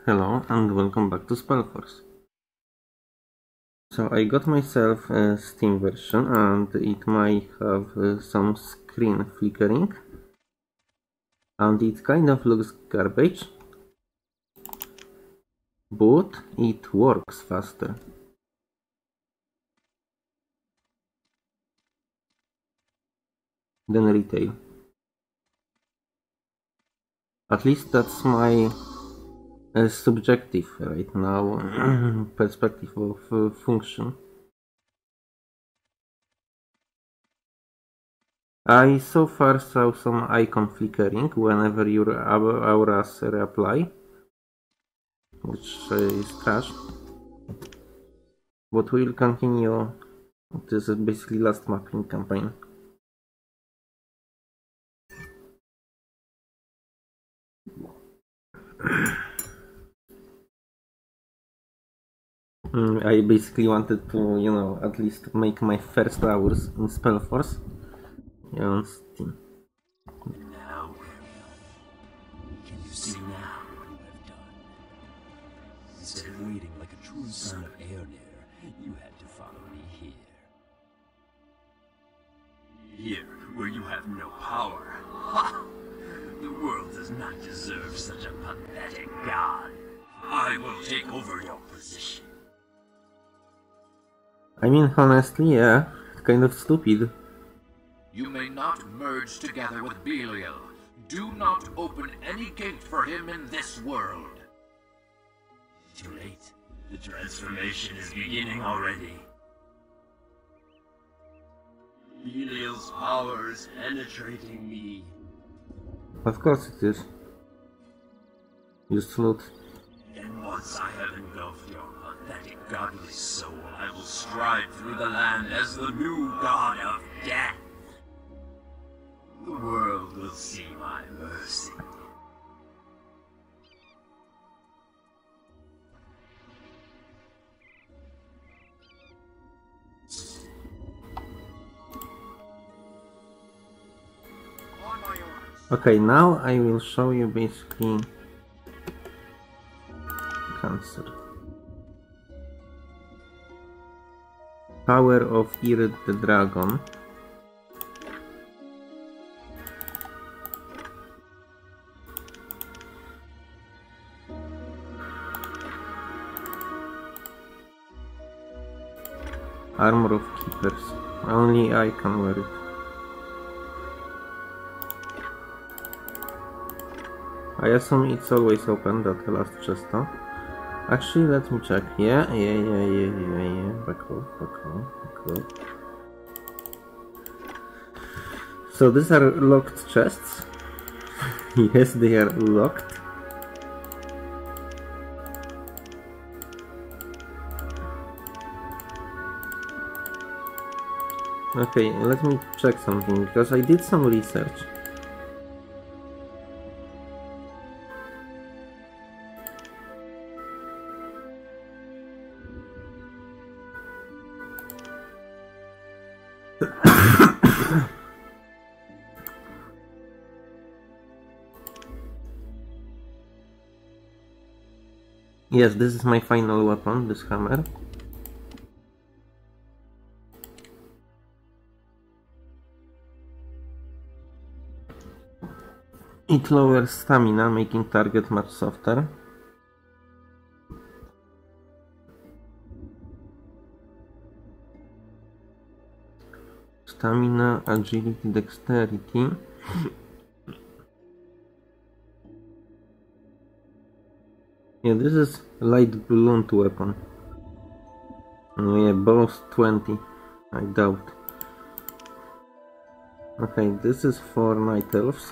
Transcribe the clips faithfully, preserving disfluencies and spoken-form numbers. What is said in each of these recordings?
Hello and welcome back to Spellforce. So I got myself a Steam version and it might have uh, some screen flickering and it kind of looks garbage, but it works faster than retail. At least that's my uh, subjective right now perspective of uh, function. I so far saw some icon flickering whenever your auras reapply, which uh, is trash. But we'll continue. This is basically last mapping campaign. mm, I basically wanted to, you know, at least make my first hours in Spellforce on Steam. Now, can you see now what you have done? Instead of waiting like a true son of Aeonir, you had to follow me here. Here, where you have no power. Ha! The world does not deserve such a pathetic god. I will take over your position. I mean, honestly, yeah, kind of stupid. You may not merge together with Belial. Do not open any gate for him in this world. Too late. The transformation is beginning already. Belial's power is penetrating me. Of course it is. You slut. And once I have engulfed your pathetic godly soul, I will stride through the land as the new god of death. The world will see my mercy. Okay, now I will show you basically cancer. Power of Irid the Dragon. Armor of Keepers. Only I can wear it. I assume it's always open, that last chest. Huh? Actually, let me check. Yeah, yeah, yeah, yeah, yeah, yeah. Back off, back off, back off. So these are locked chests. Yes, they are locked. Okay, let me check something, because I did some research. Yes, this is my final weapon, this hammer. It lowers stamina, making target much softer. Stamina, agility, dexterity. Yeah, this is light blunt weapon. Oh yeah, both twenty. I doubt. Okay, this is for night elves.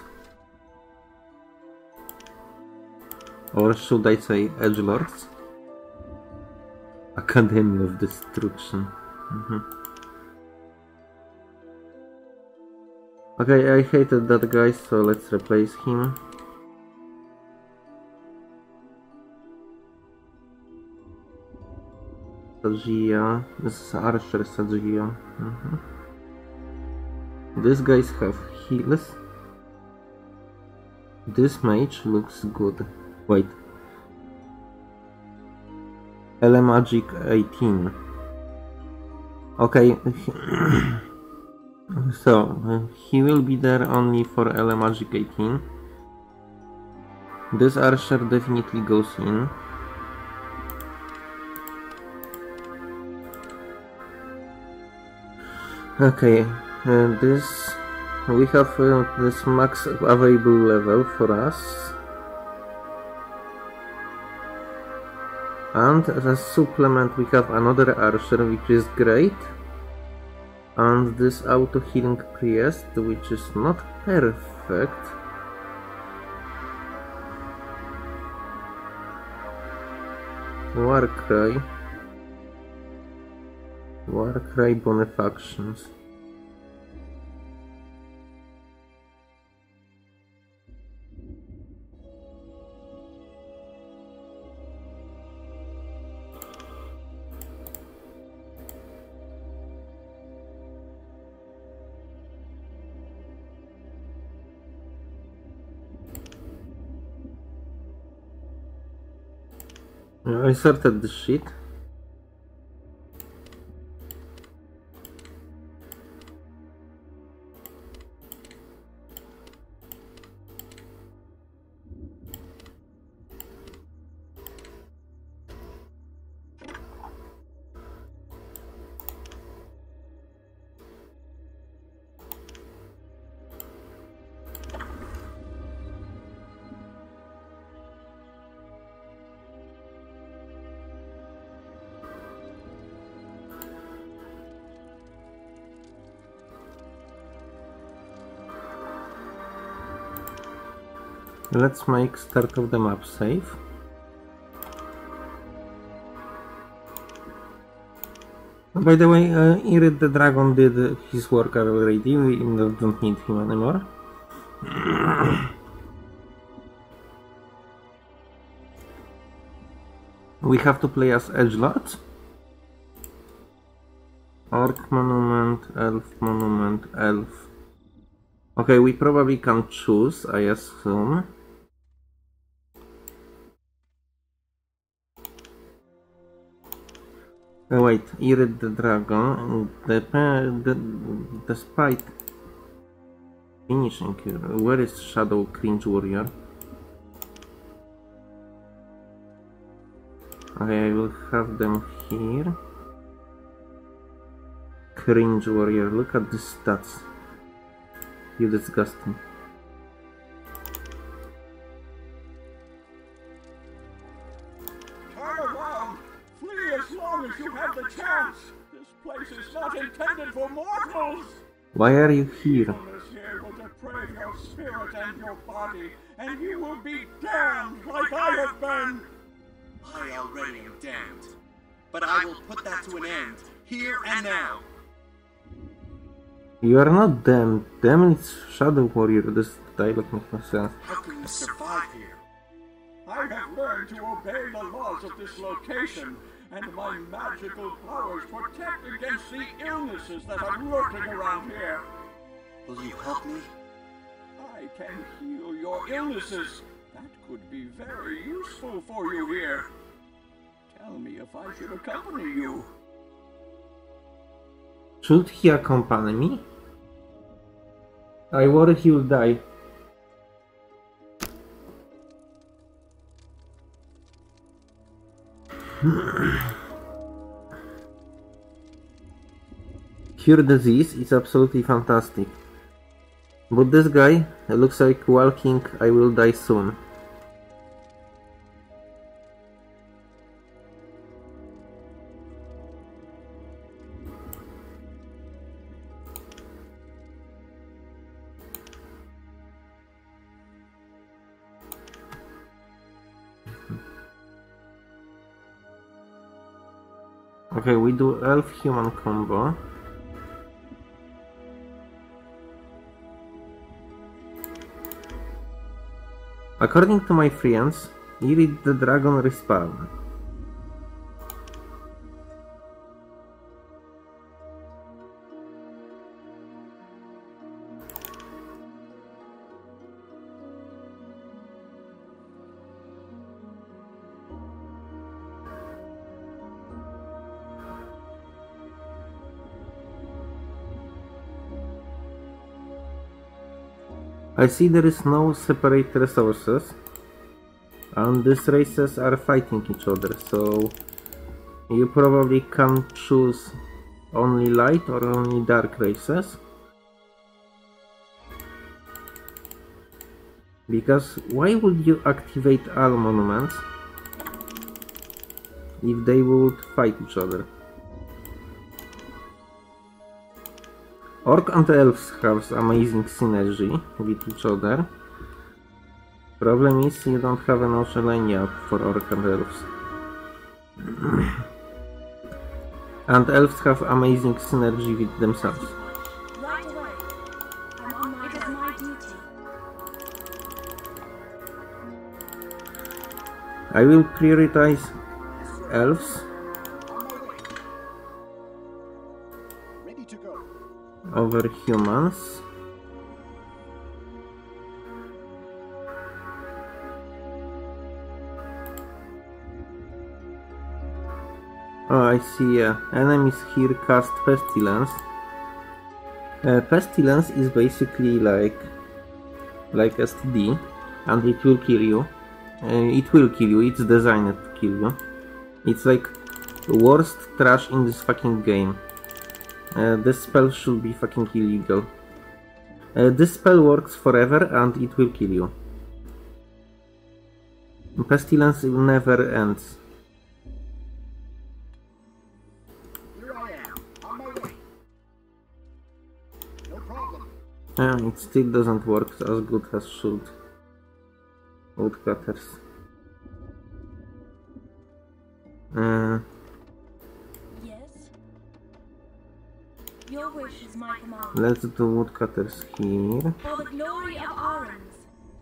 Or should I say edgelords? Academy of Destruction. Mm-hmm. Okay, I hated that guy, so let's replace him. Sagia. This is Archer Sagia. Mm-hmm. These guys have heals. This mage looks good. Wait. Elemagic eighteen. Okay. So, uh, he will be there only for Elemagic eighteen. This archer definitely goes in. Okay, uh, this we have uh, this max available level for us, and as a supplement we have another archer, which is great, and this auto healing priest, which is not perfect. Warcry. Warcry Bonefactions. I sorted the shit. Let's make start of the map safe. By the way, uh, Irid the Dragon did his work already, we don't need him anymore. We have to play as Edgelords. Orc Monument, Elf Monument, Elf. Okay, we probably can choose, I assume. Oh, wait, Irid the Dragon, the, the, despite finishing here, where is Shadow Cringe Warrior? Okay, I will have them here. Cringe Warrior, look at the stats. You disgusting. Turn around! Flee as long as you have the chance! This place is not intended for mortals! Why are you here? This here will deprave your spirit and your body, and you will be damned like I have been! I already am damned, but I will put that to an end, here and now. You are not damned. Damn, it's Shadow Warrior. This dialogue makes no sense. How can you survive here? I have learned to obey the laws of this location, and my magical powers protect against the illnesses that are lurking around here. Will you help me? I can heal your illnesses. That could be very useful for you here. Tell me if I should accompany you. Should he accompany me? I worry he will die. Cure disease is absolutely fantastic. But this guy looks like walking I will die soon. Okay, we do elf-human combo. According to my friends, Irid the Dragon respawn. I see there is no separate resources, and these races are fighting each other, so you probably can choose only light or only dark races. Because why would you activate all monuments if they would fight each other? Orc and elves have amazing synergy with each other. Problem is you don't have an Oceania for orc and elves. And elves have amazing synergy with themselves. Right away. I'm on my, it is my duty. I will prioritize elves Ready to go. over humans. Oh, I see. Uh, enemies here cast Pestilence. Uh, Pestilence is basically like like S T D, and it will kill you. Uh, it will kill you. It's designed to kill you. It's like worst trash in this fucking game. Uh, this spell should be fucking illegal. Uh, this spell works forever and it will kill you. Pestilence never ends. Here I am, on my way. No problem. Uh, it still doesn't work as good as should. Woodcutters. Uh, Yes? Your wish is my command. let's do woodcutters here. For the glory of Arens.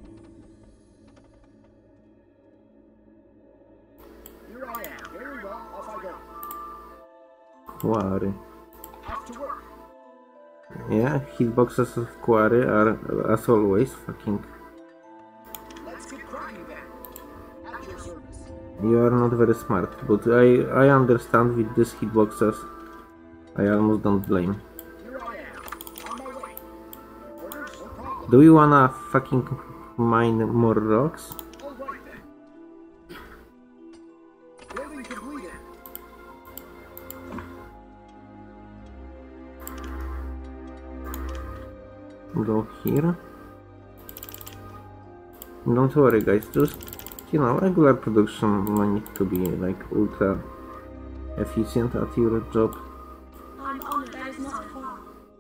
Here I am. Very well, off I go. Quarry. Off to work. Yeah, hitboxes of Quarry are, as always, fucking... Let's get cracking then. At your service. You are not very smart, but I, I understand with these hitboxes. I almost don't blame. Here I am, on my way. Orders, no problem. Do you wanna fucking mine more rocks? All right then. Building completed. Go here. Don't worry guys, just, you know, regular production no need to be like ultra efficient at your job. I'm honored that is not far.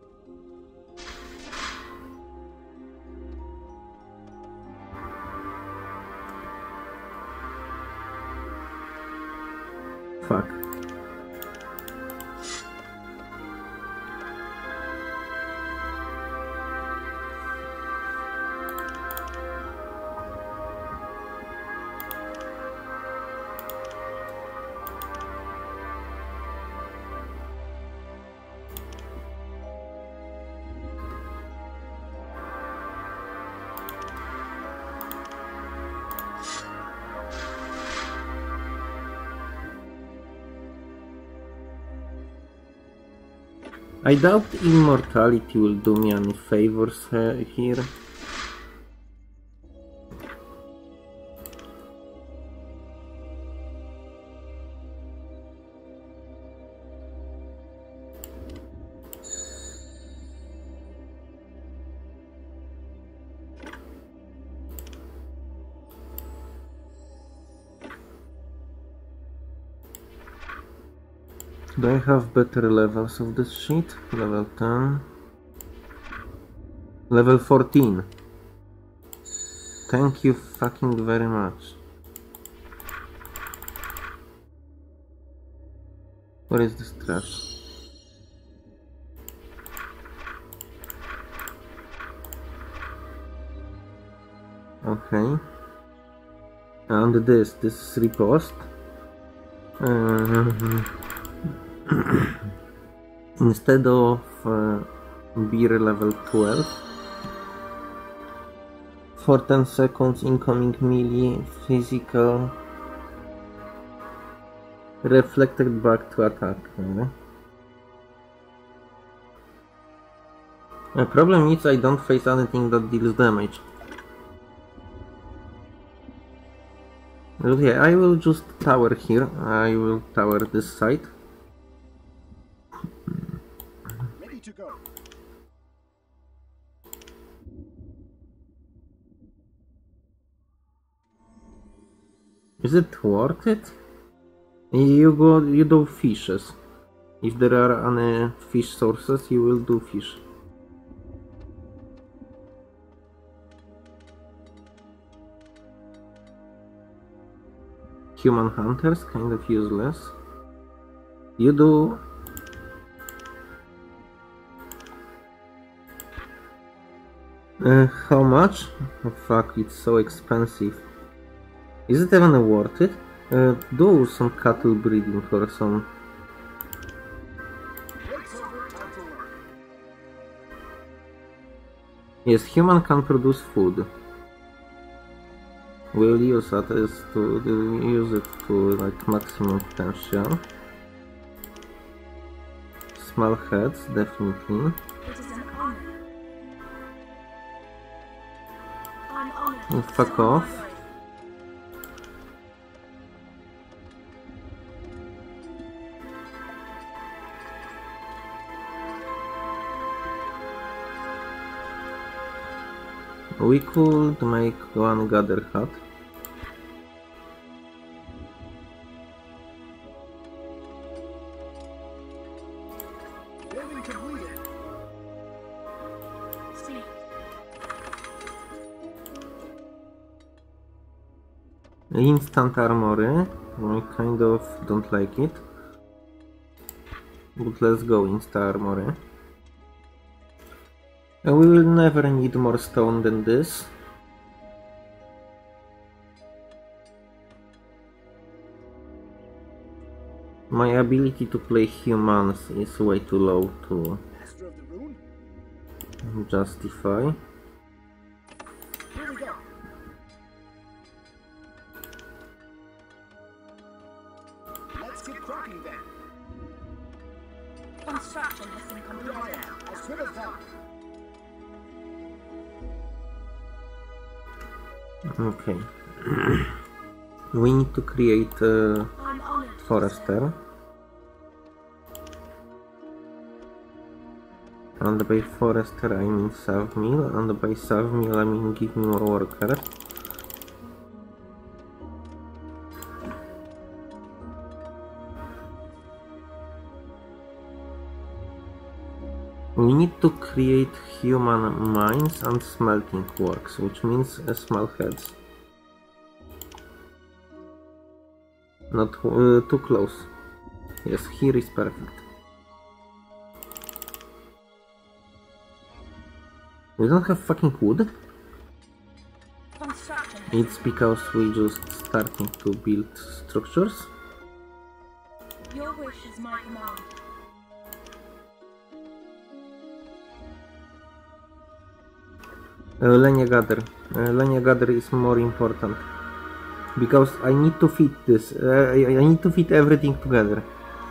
Fuck. I doubt immortality will do me any favors uh, here. Do I have better levels of this shit? Level ten. Level fourteen. Thank you fucking very much. Where is this trash? Okay. And this, this is riposte. Uh, Instead of uh, beer level twelve, for ten seconds incoming melee physical reflected back to attack. Okay. The problem is I don't face anything that deals damage. Okay, I will just tower here. I will tower this side. Ready to go. Is it worth it? You go, you do fishes. If there are any fish sources, you will do fish. Human hunters, kind of useless. You do... Uh, how much? Oh fuck, it's so expensive. Is it even worth it? Uh, do some cattle breeding or some... Yes, human can produce food. We'll use that as to do, use it to like maximum potential. Small heads, definitely. It is an honor. I'm honored. Oh, to fuck serve off. my lord. We could make one gather hut. Building completed. See. Instant armory. I kind of don't like it. But let's go instant armory. And we will never need more stone than this. My ability to play humans is way too low to Master of the rune. justify. Here we go. Let's get cracking then. Construction has been Here I completed. am, as good as that. Okay. We need to create a I'm honored. to forester. And by forester I mean sawmill, and by sawmill I mean give me more workers. We need to create human mines and smelting works, which means uh, small heads. Not uh, too close. Yes, here is perfect. We don't have fucking wood. Construction has It's because we just starting to build structures. Your wish is my command. Uh, Lenia gather. Uh, Lenia gather is more important. Because I need to fit this. Uh, I, I need to fit everything together.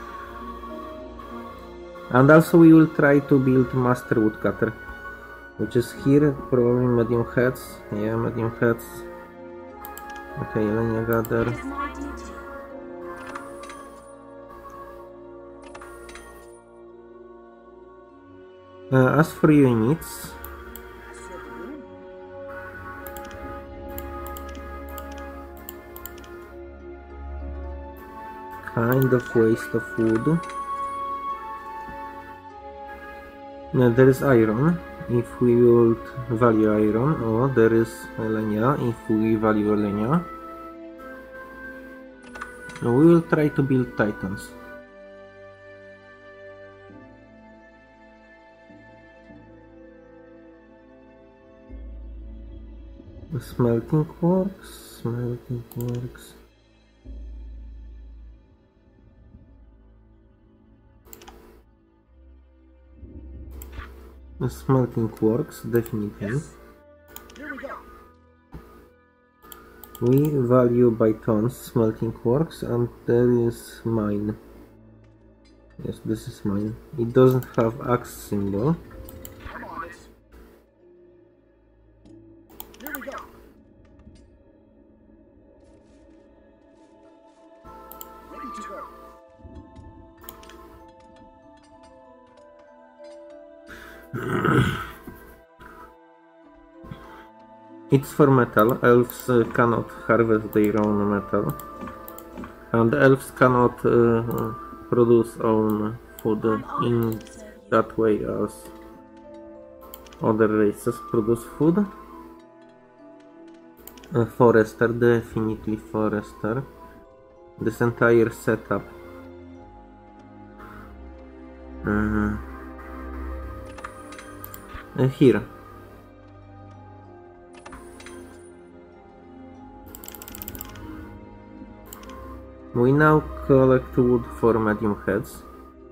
And also we will try to build master woodcutter. Which is here, probably medium heads. Yeah, medium heads. Okay, Lenia gather. It is my duty. Uh, as for units, Master of the rune. kind of waste of wood. Now there is iron, if we would value iron, or there is Lenia, if we value Lenia. Now we will try to build titans. Smelting works, smelting works. Smelting works, definitely. Here we go. We value by tons smelting works, and there is mine. Yes, this is mine. It doesn't have axe symbol. I'm on it. to go. It's for metal. Elves uh, cannot harvest their own metal. And elves cannot uh, produce own food in that way as other races produce food. Uh, forester, definitely forester. This entire setup. Uh, uh, here. We now collect wood for medium heads.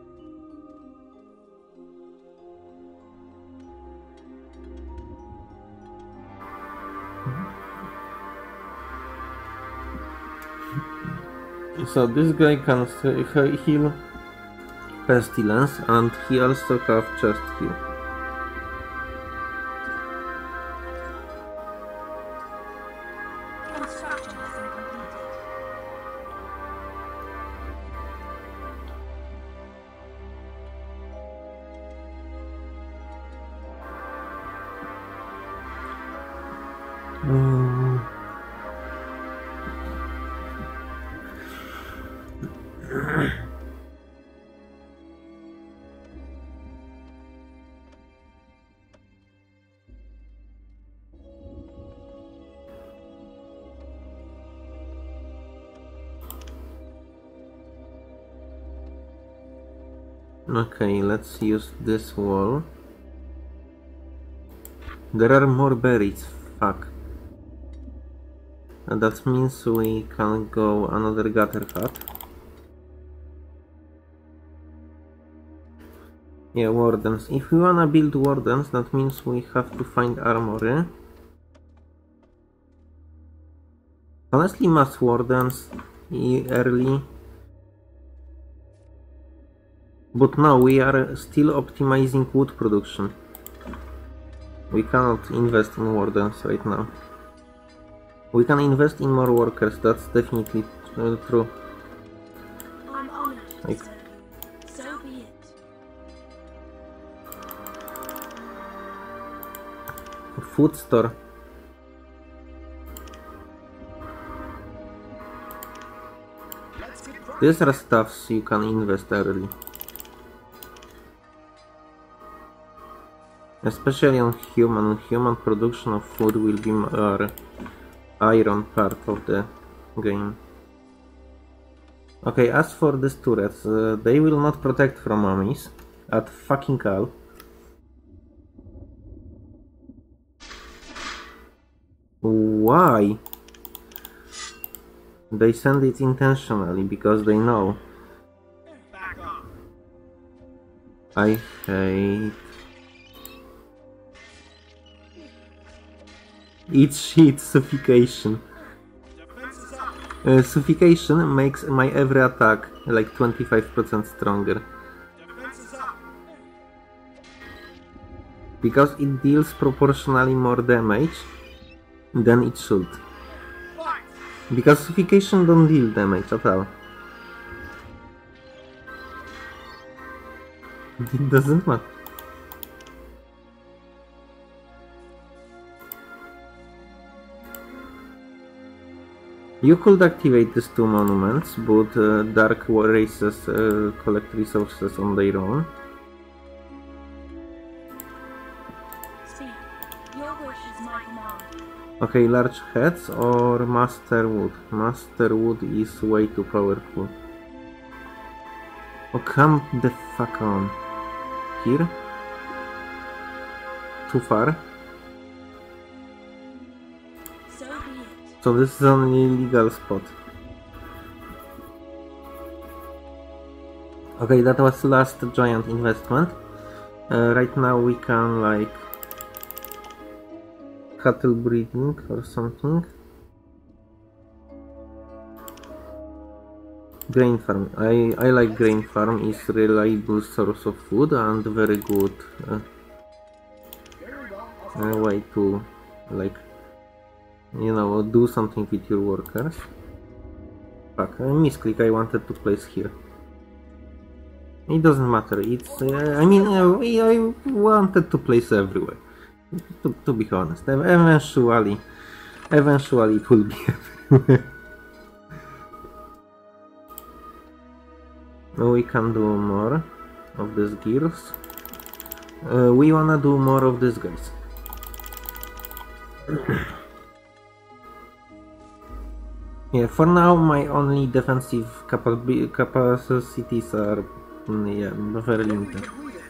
So this guy can heal pestilence, and he also have chest heal. Construction has been completed. Mm. Okay, let's use this wall. There are more berries, fuck. And that means we can go another gutter hut. Yeah, wardens. If we wanna build wardens, that means we have to find armory. Honestly, mass wardens early. But now we are still optimizing wood production. We cannot invest in wardens right now. We can invest in more workers, that's definitely uh, true. I'm honored to Like- serve you. So be it. Food store. Let's get cracking. These are stuffs you can invest early. Especially on human. Human production of food will be our iron part of the game. Okay, as for these turrets, uh, they will not protect from mummies at fucking all. Why? They send it intentionally because they know. Back up. I hate. It's shit suffocation. Defense is up. Uh, suffocation makes my every attack like twenty-five percent stronger. Defense is up. Because it deals proportionally more damage than it should. Fight. Because suffocation don't deal damage at all. It doesn't matter. You could activate these two monuments, but uh, dark races uh, collect resources on their own. Speak. Your wish is my command. Okay, large heads or master wood? Master wood is way too powerful. Oh, come the fuck on. Here? Too far? So be it. So this is only legal spot. Okay, that was last giant investment. Uh, right now we can like cattle breeding or something. Grain farm. I, I like grain farm. It's reliable source of food and very good uh, Very well. I'll uh, way to like, you know, do something with your workers. fuck, I misclick, I wanted to place here. It doesn't matter, it's... Uh, I mean, uh, I wanted to place everywhere. To, to be honest, eventually, eventually it will be everywhere. We can do more of these gears. Uh, we wanna do more of these guys. Yeah, for now my only defensive capa capacities are mm, yeah, very limited.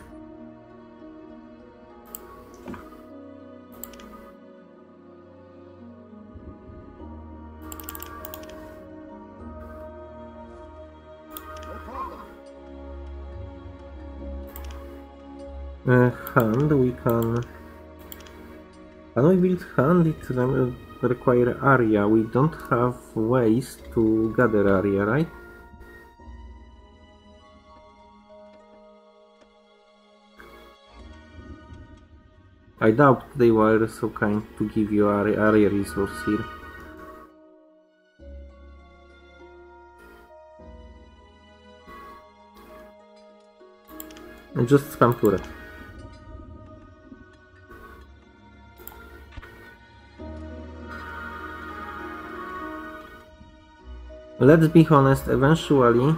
Uh, hand, we can... Can we build hand? It re require area. We don't have ways to gather area, right? I doubt they were so kind to give you area, area resource here. And just spam turret. Let's be honest, eventually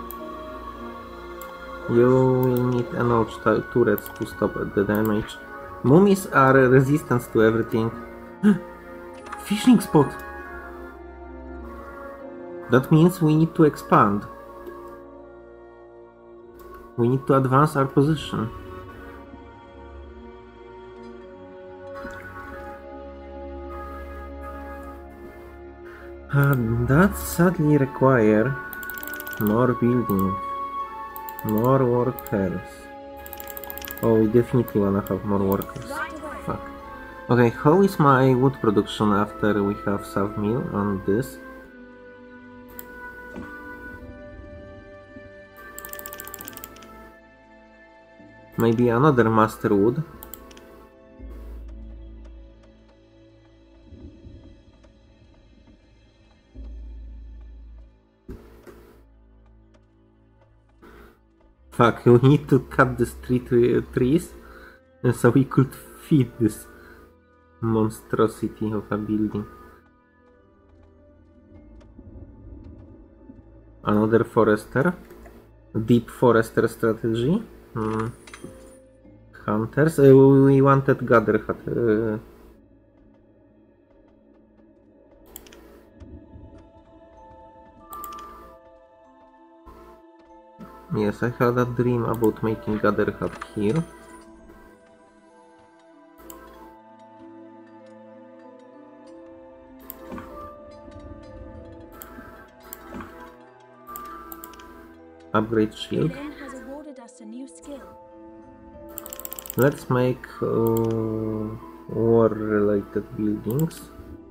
you will need enough turrets to stop the damage. Mummies are resistant to everything. Fishing spot! That means we need to expand. We need to advance our position. Uh, that sadly require more building, more workers. Oh, we definitely wanna have more workers. Fuck. Okay, how is my wood production after we have sawmill on this? Maybe another master wood. Fuck, we need to cut these three trees so we could feed this monstrosity of a building. Another forester. Deep forester strategy. Hmm. Hunters. Uh, we wanted gather hut. Uh, Yes, I had a dream about making gather hut here. Upgrade shield. Has awarded us a new skill. Let's make uh, war-related buildings.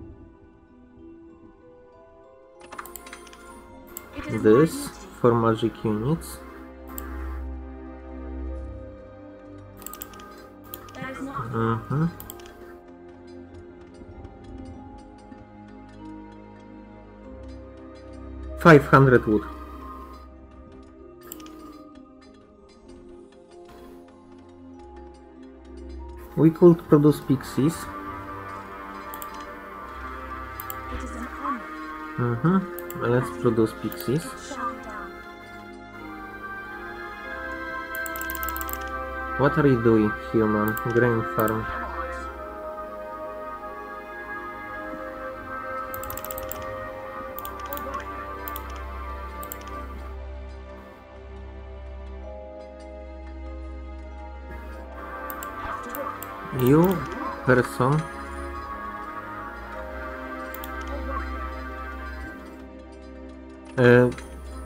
This for magic units. Mm-hmm. Five hundred wood. We could produce pixies. It is an honor. Mm-hmm. Let's produce pixies. What are you doing, human? Grain farm. You, person. Uh,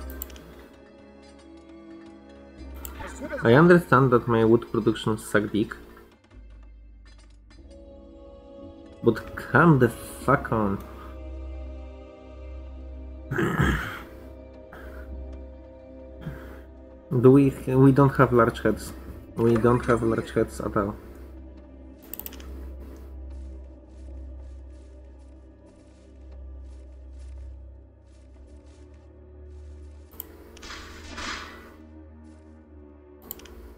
I understand that my wood production suck dick, but come the fuck on. Do we? We don't have large heads. We don't have large heads at all.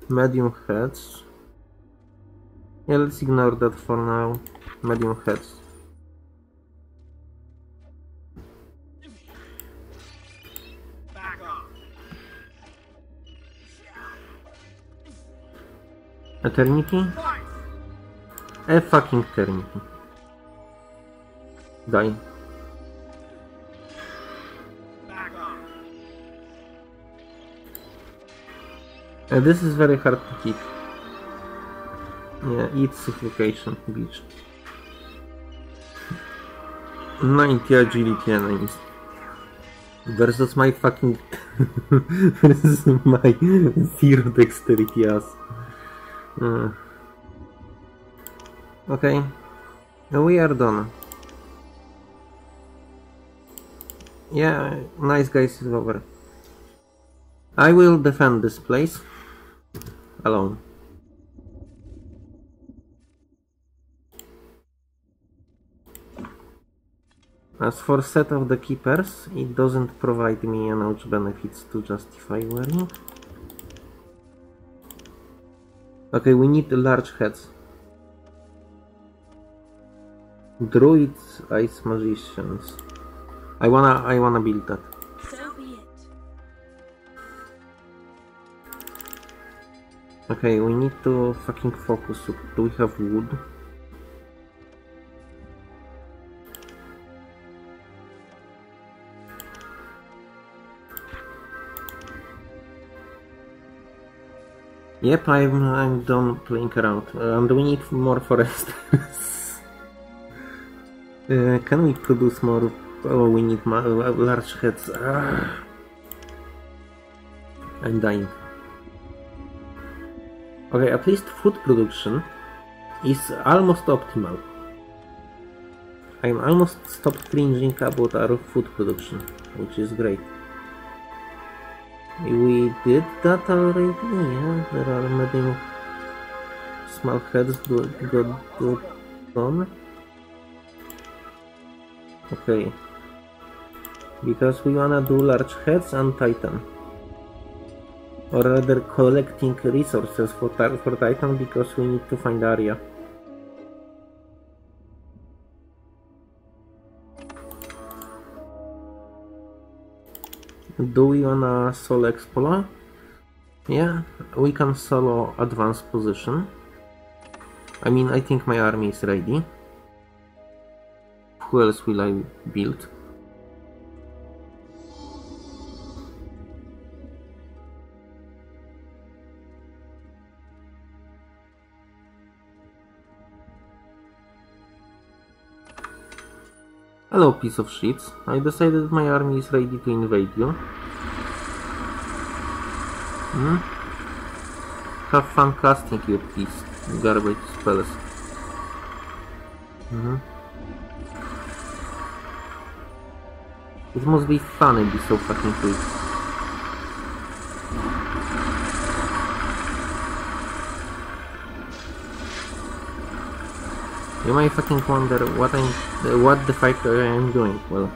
Medium heads. Yeah, let's ignore that for now. Medium heads. Back off. Eternity? A fucking eternity. Die. Back off. Uh, this is very hard to hit. Yeah, eat suffocation, bitch. ninety agility enemies. Versus my fucking... versus my zero dexterity ass. Uh. Okay. We are done. Yeah, nice guys is over. I will defend this place. Alone. As for set of the keepers, it doesn't provide me enough benefits to justify wearing. Okay, we need large heads. Druids, ice magicians. I wanna, I wanna build that. So be it. Okay, we need to fucking focus. Do we have wood? Yep, I'm, I'm done playing around. Uh, and we need more foresters. uh, can we produce more? Oh, we need ma large heads. Ah. I'm dying. Okay, at least food production is almost optimal. I'm almost stopped cringing about our food production, which is great. We did that already, yeah, there are maybe small heads got done. Okay. Because we wanna do large heads and Titan. Or rather collecting resources for, for Titan because we need to find Arya. Do we wanna solo Explore? Yeah, we can solo advanced position. I mean, I think my army is ready. Who else will I build? Hello, piece of shit. I decided my army is ready to invade you. Hmm? Have fun casting your piece. Garbage spells. Mm-hmm. It must be fun and be so fucking quick. You might fucking wonder what I'm, uh, what the fuck I am doing. Well,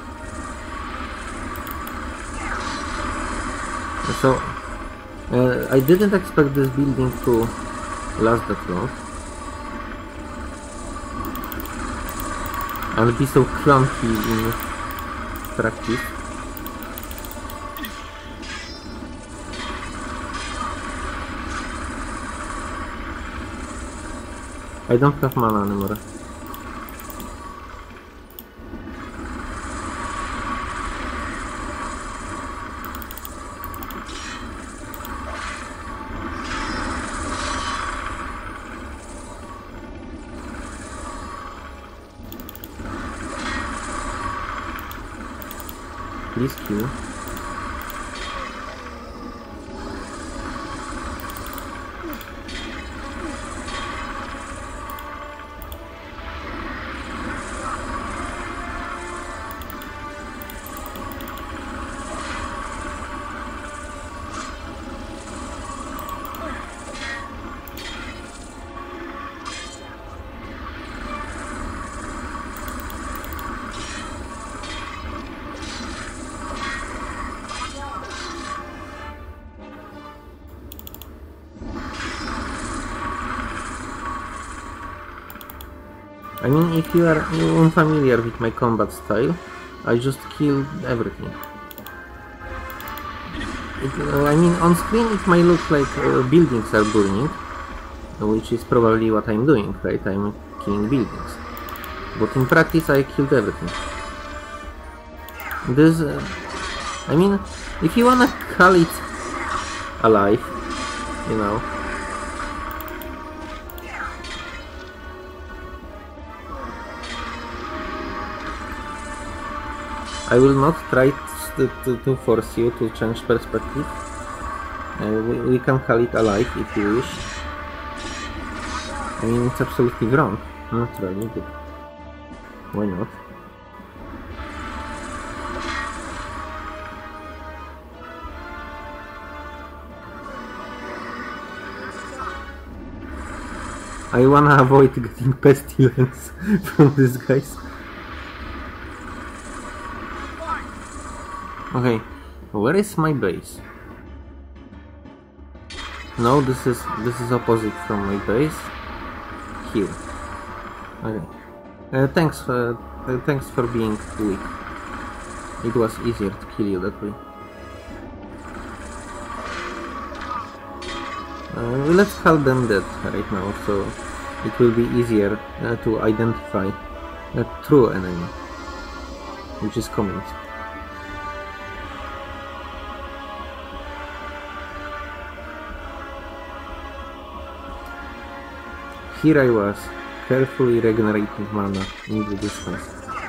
so uh, I didn't expect this building to last that long and be so clunky in practice. I don't have mana anymore. Please kill. I mean, if you are unfamiliar with my combat style, I just kill everything. It, uh, I mean, on screen it might look like uh, buildings are burning, which is probably what I'm doing, right? I'm killing buildings. But in practice I killed everything. This, uh, I mean, if you wanna call it alive, you know. I will not try to, to, to force you to change perspective. Uh, we, we can call it alive if you wish. I mean, it's absolutely wrong. Not really, but why not? I wanna avoid getting pestilence from these guys. Okay, where is my base? No, this is this is opposite from my base. Here. Okay. Uh, thanks for uh, thanks for being weak. It was easier to kill you that way. Uh, let's call them dead right now, so it will be easier uh, to identify a true enemy, which is communist. Here I was, carefully regenerating mana in the distance.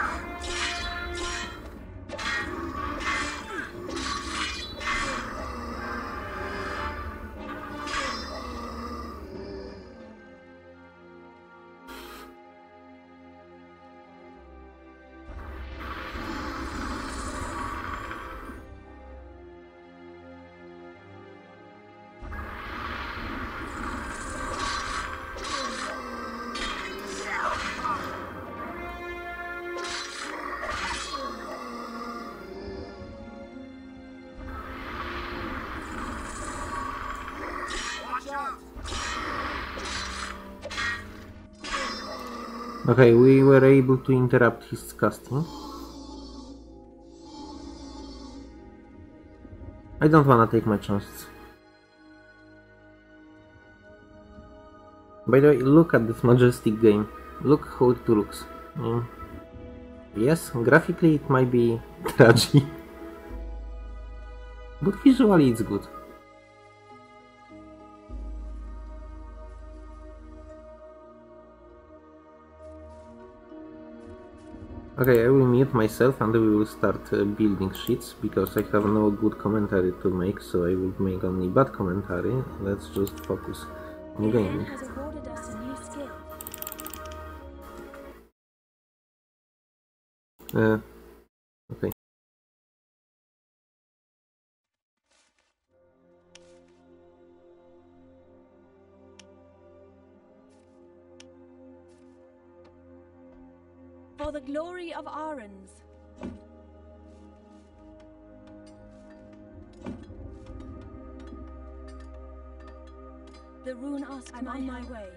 Okay, we were able to interrupt his casting. I don't wanna take my chances. By the way, look at this majestic game. Look how it looks. Mm. Yes, graphically it might be tragedy, but visually it's good. Okay, I will mute myself and we will start uh, building sheets, because I have no good commentary to make, so I will make only bad commentary. Let's just focus on gaming. has awarded us a new skill. Uh, okay. For the glory of Arons. The rune asks I'm on my way.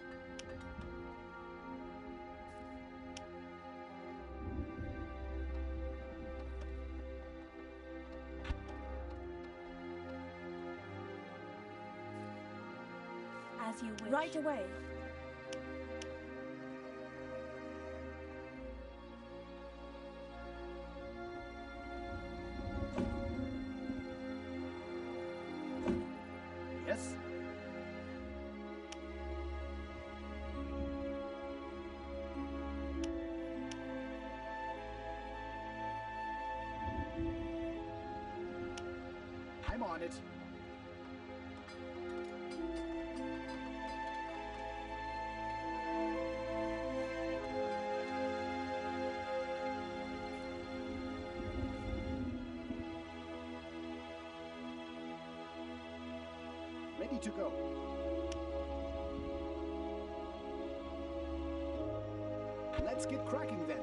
As you wish. Right away. Yes? I'm on it. Ready to go. Let's get cracking then.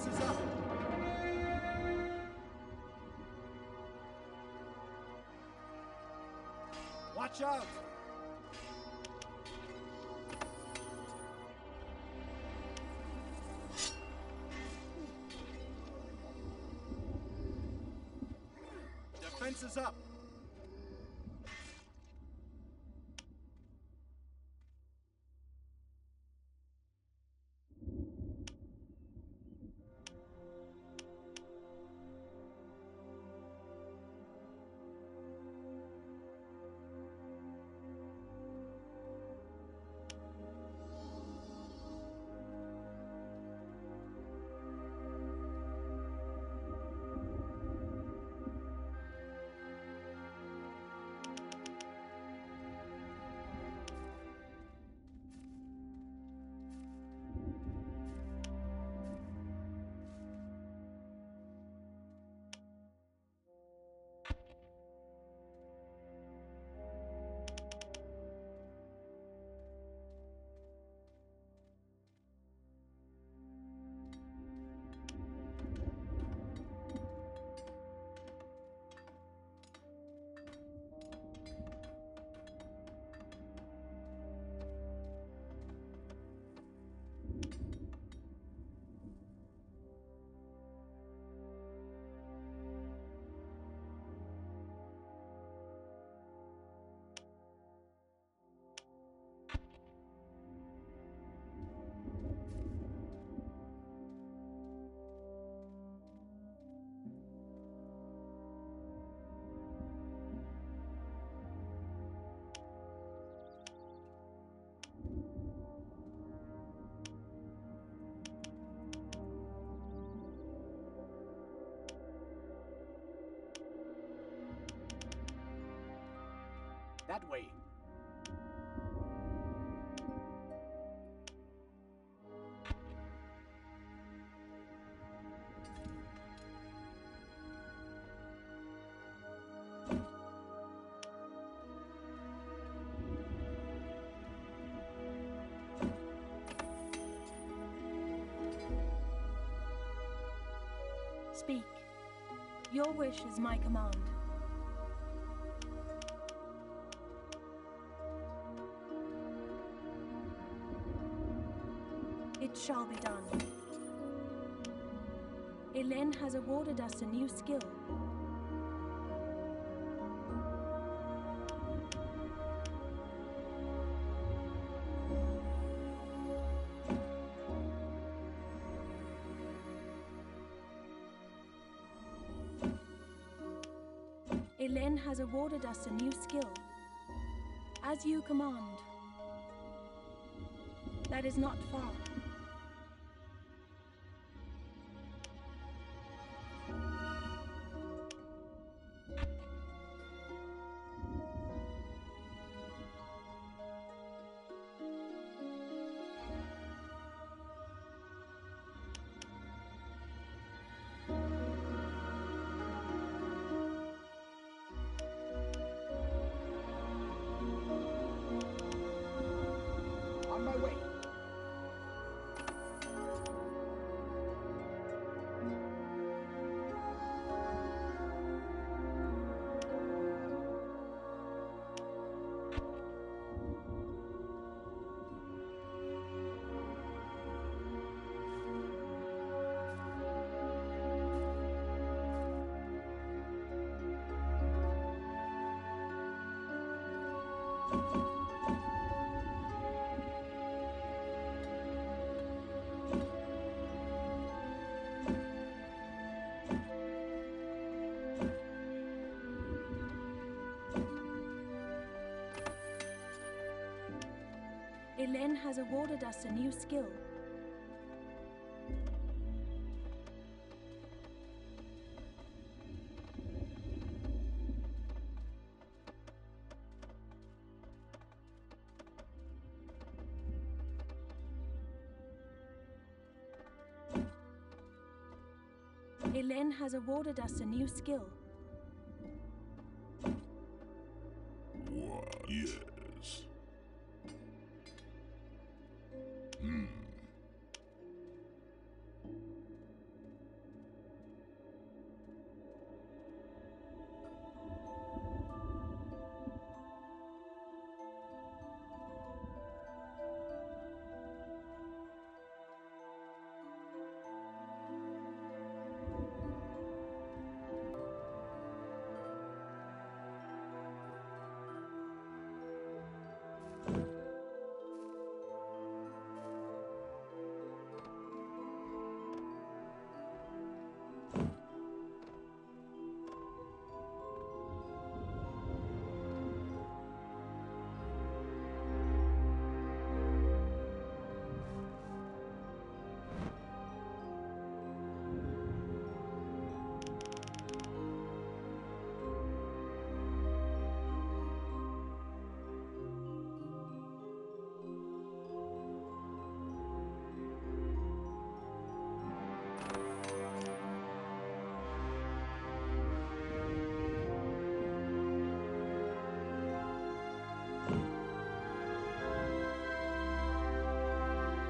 Defenses up! Watch out! Defenses up! That way. Speak. Your wish is my command. It shall be done. Elen has awarded us a new skill. Elen has awarded us a new skill. As you command. That is not far. On my way. Elen has awarded us a new skill. Elen has awarded us a new skill. What? Yes. Hmm.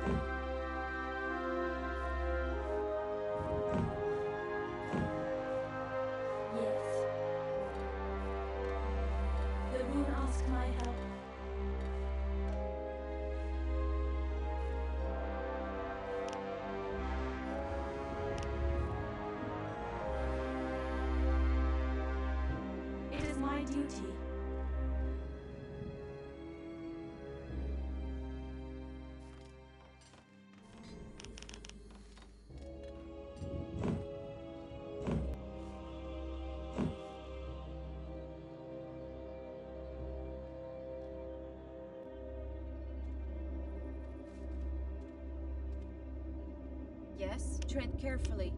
Yes. The rune asked my help. It is my duty. Yes? Tread carefully.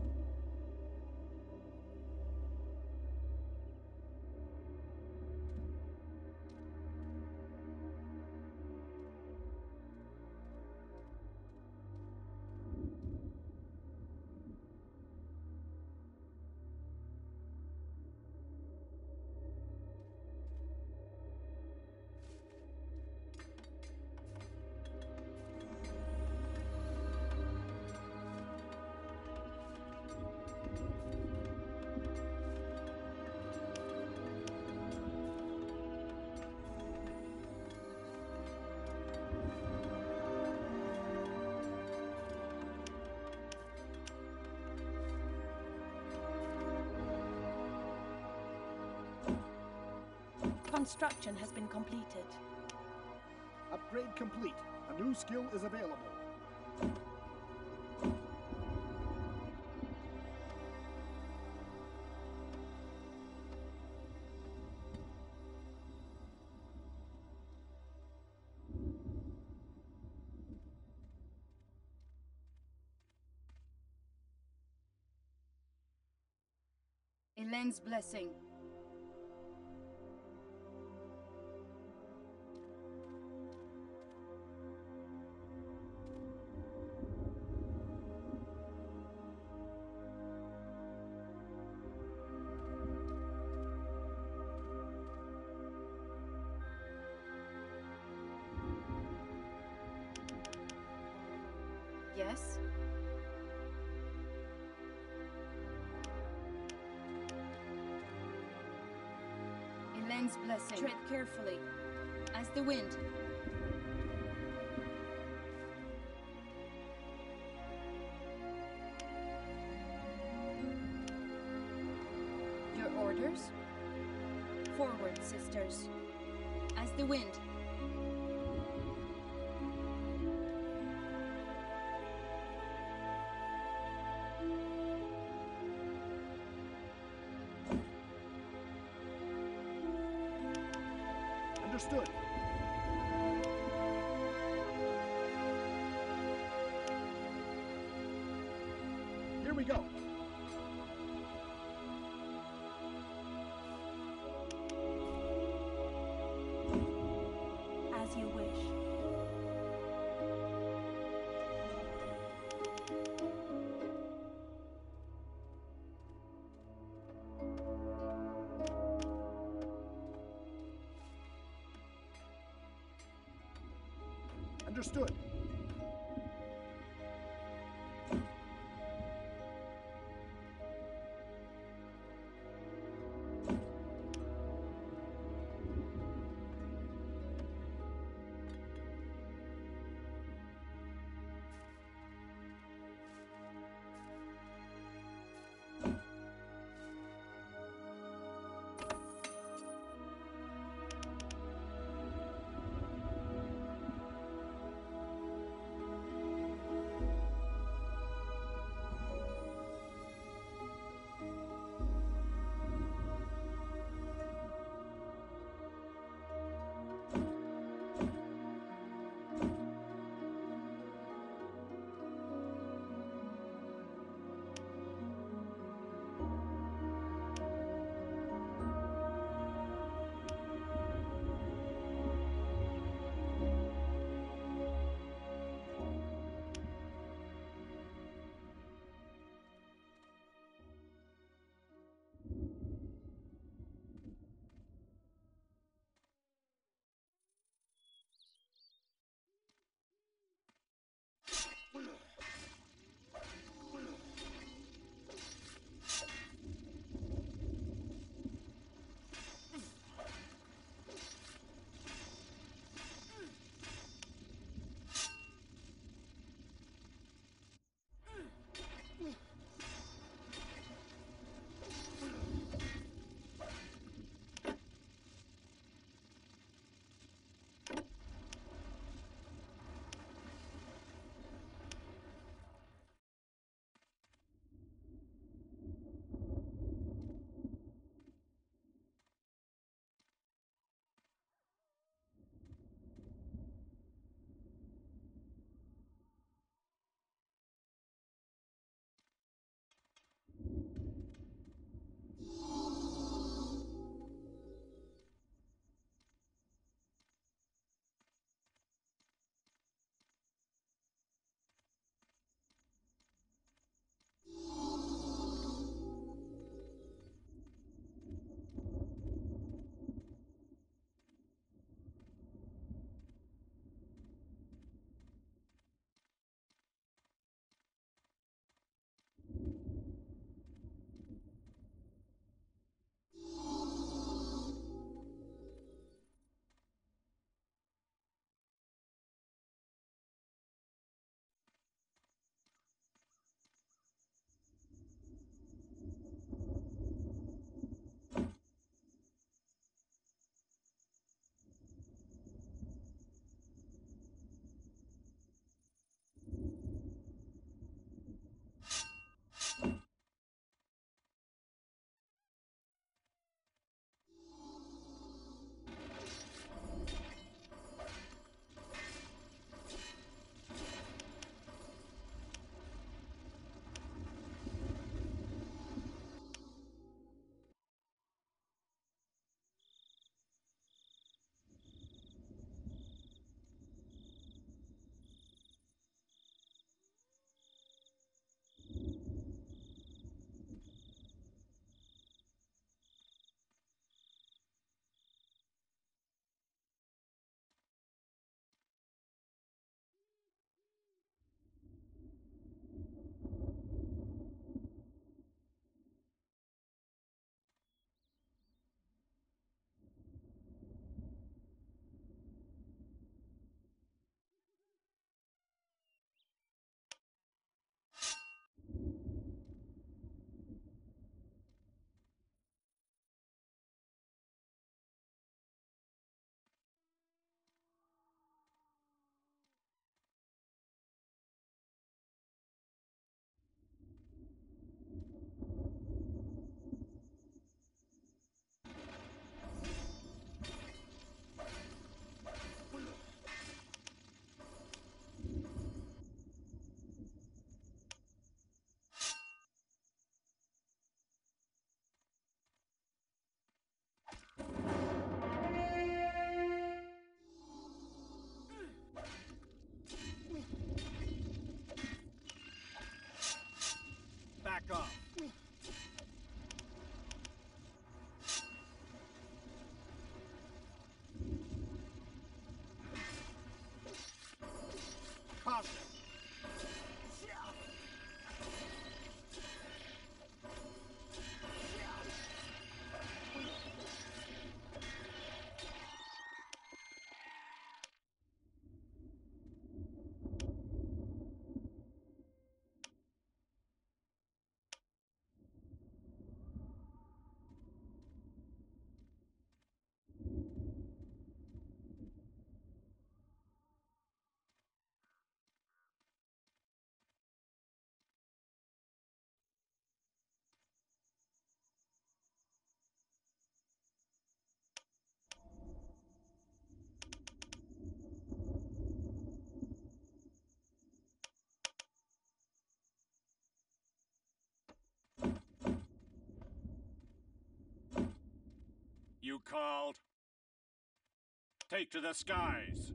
Construction has been completed. Upgrade complete. A new skill is available. Elene's blessing. Yes? Elene's blessing. Tread carefully. As the wind. Your orders? Forward, sisters. As the wind. Understood. Here we go. As you wish. Understood. You called? Take to the skies!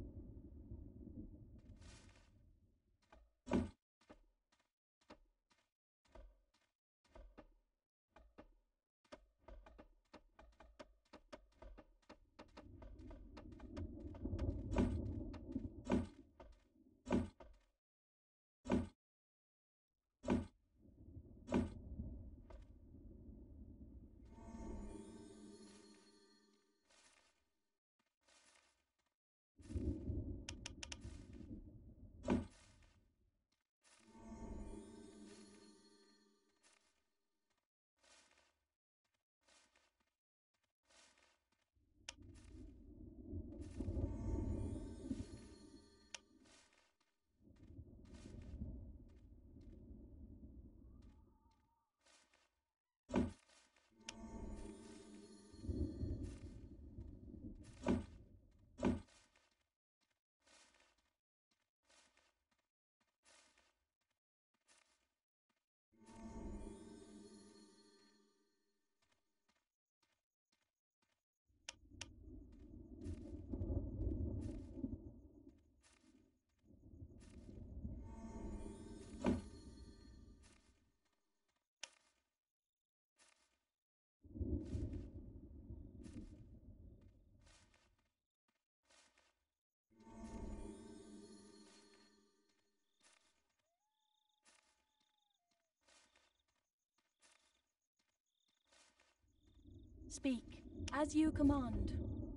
Speak, as you command.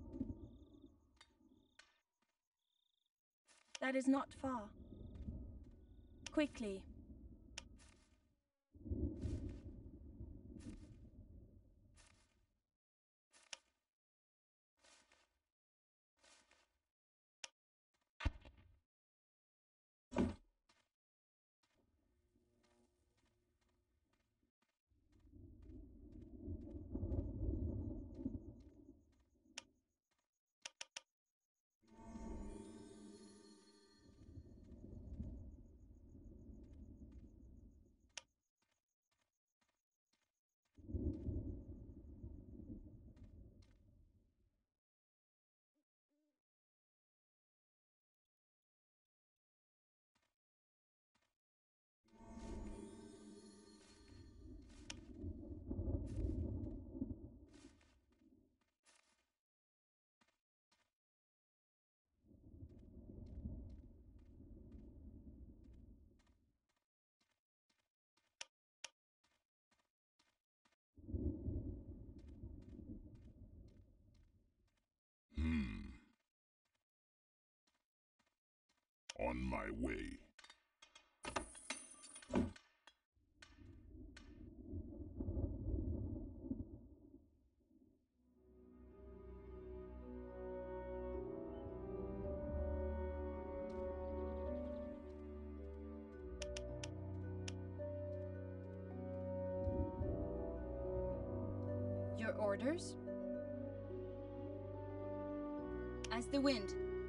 That is not far. Quickly. On my way. Your orders? As the wind.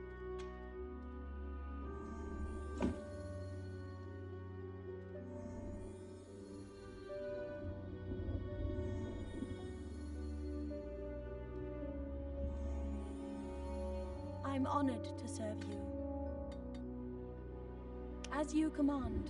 I'm honored to serve you. As you command.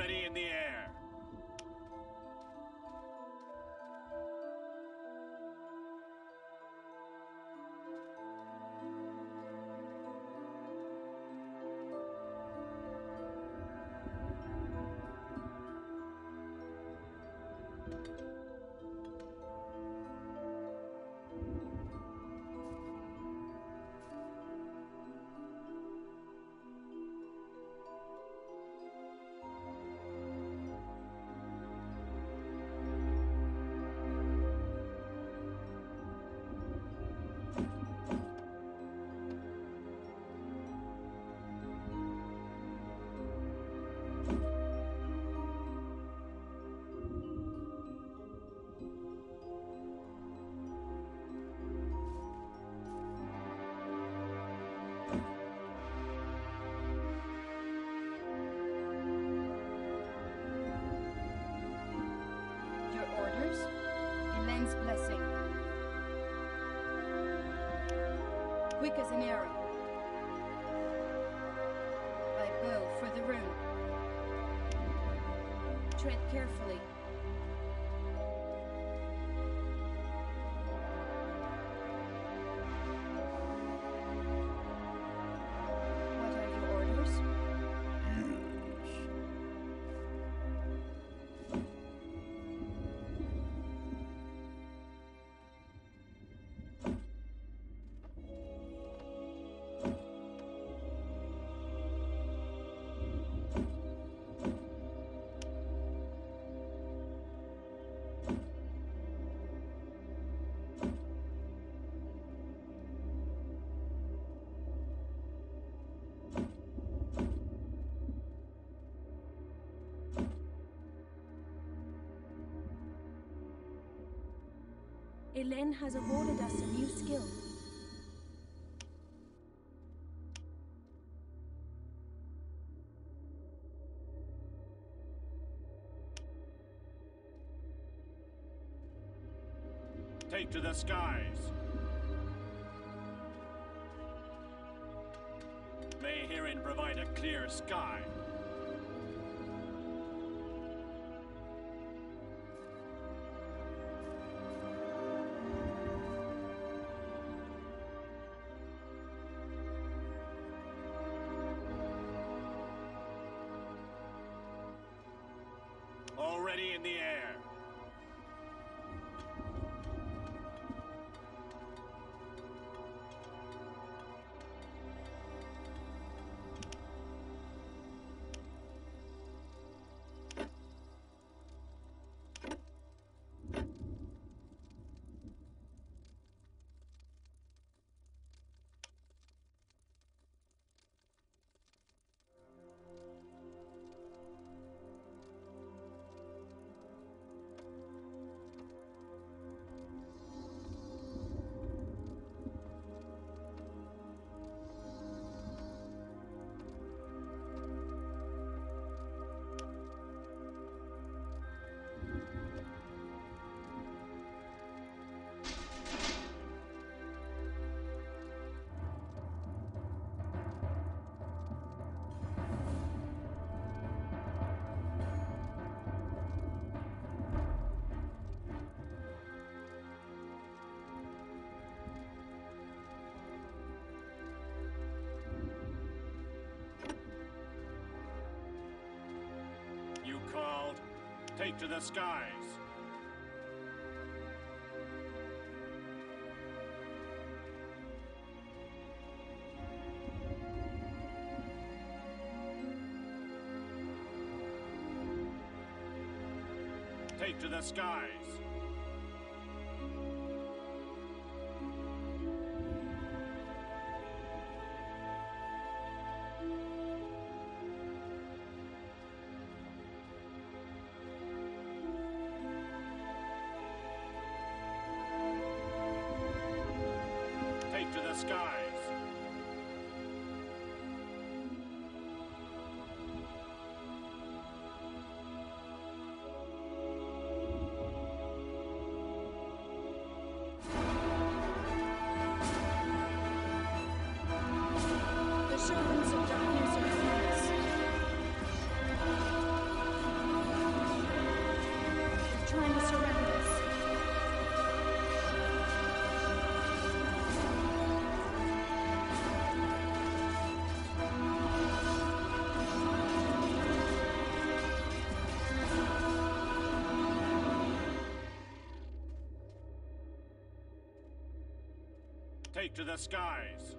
Already in the air. Blessing. Quick as an arrow. I bow for the room. Tread carefully. What are your orders? Elen has awarded us a new skill. Take to the skies. May herein provide a clear sky. Already in the air. You called. Take to the skies. Take to the skies. Take to the skies. The servants of darkness are upon us. Take to the skies.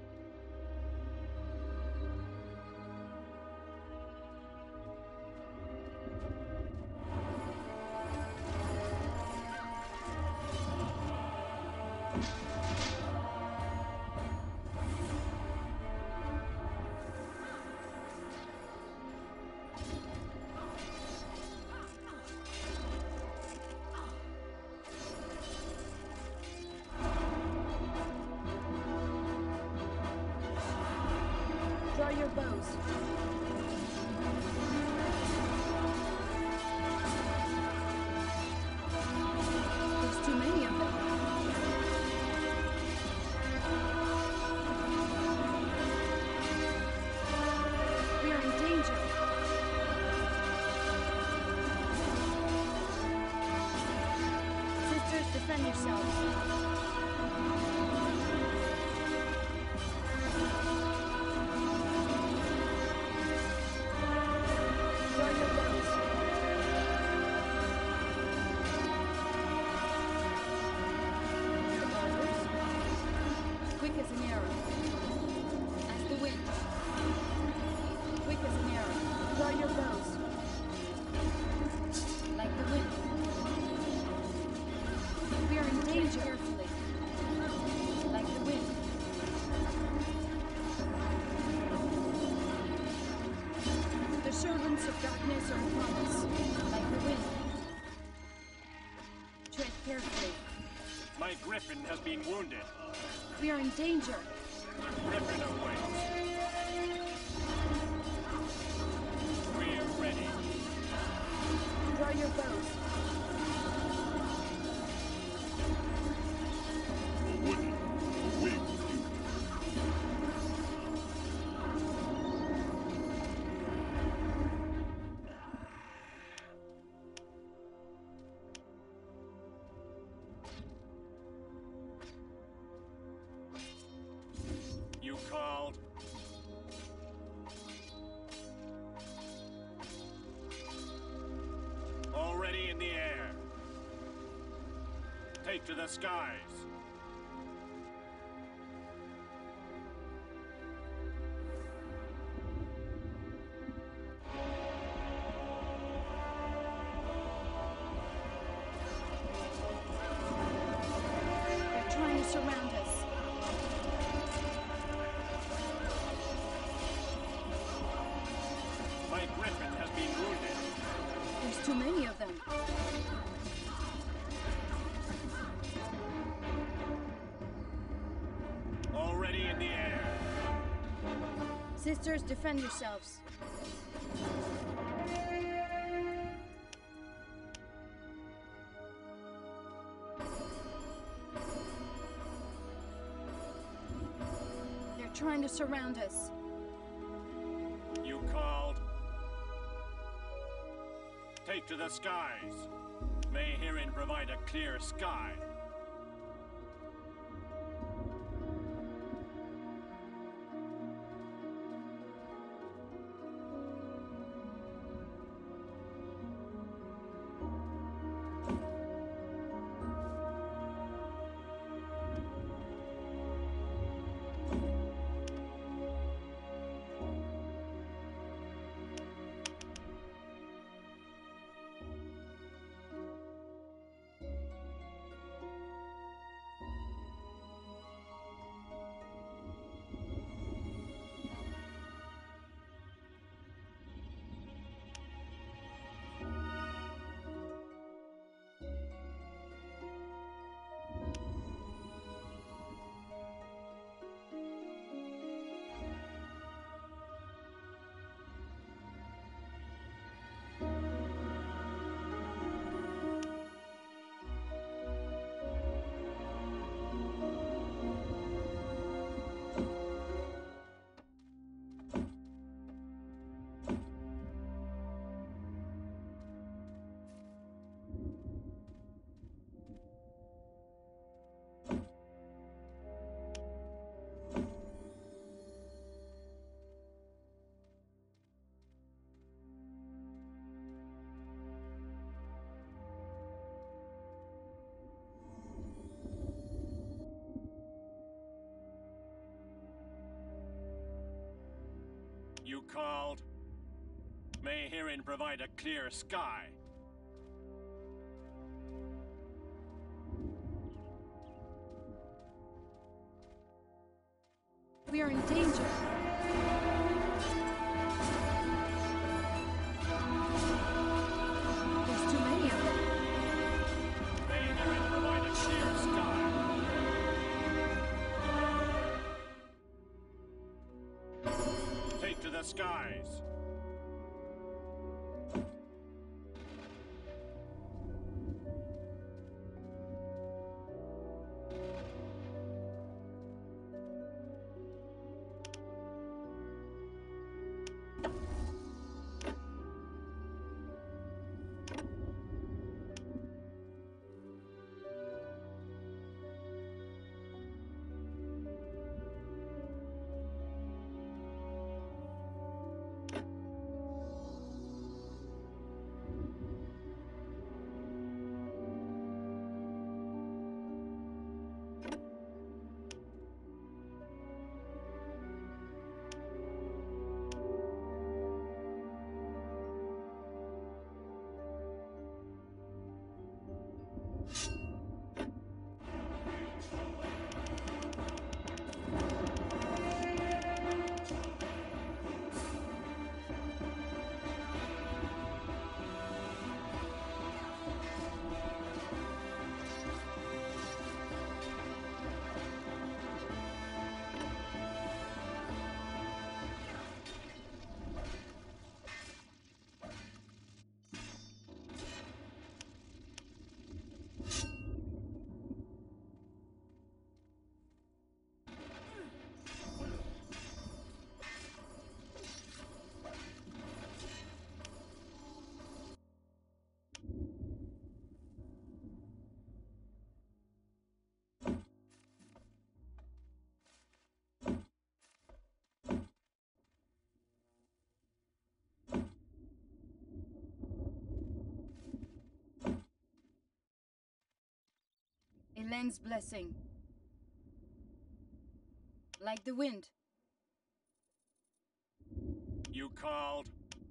Draw your bows. There's too many of them. We are in danger. Sisters, defend yourselves. Draw your bows. Quick as an arrow. As the wind. Quick as an arrow. Draw your bows. Like the wind. We are in danger. Carefully. Like the wind. The servants of darkness are upon us, like the wind. Tread carefully. My griffin has been wounded. We are in danger. Griffin awaits. We're ready. Draw your bows. A wooden wing. You called? Already in the air. Take to the skies. They're trying to surround us. My griffin has been wounded. There's too many of them. Already in the air. Sisters, defend yourselves. They're trying to surround us. You called? Take to the skies. May herein provide a clear sky. You called? May herein provide a clear sky. We are in danger. There's too many of them. May herein provide a clear sky. Take to the skies. Elend's blessing. Like the wind. You called?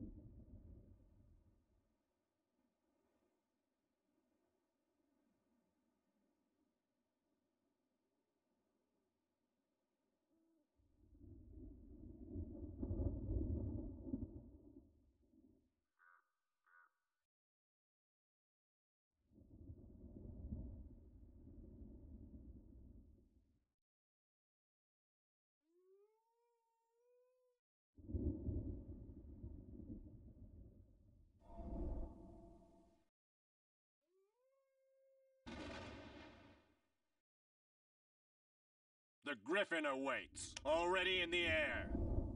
The Griffin awaits, already in the air.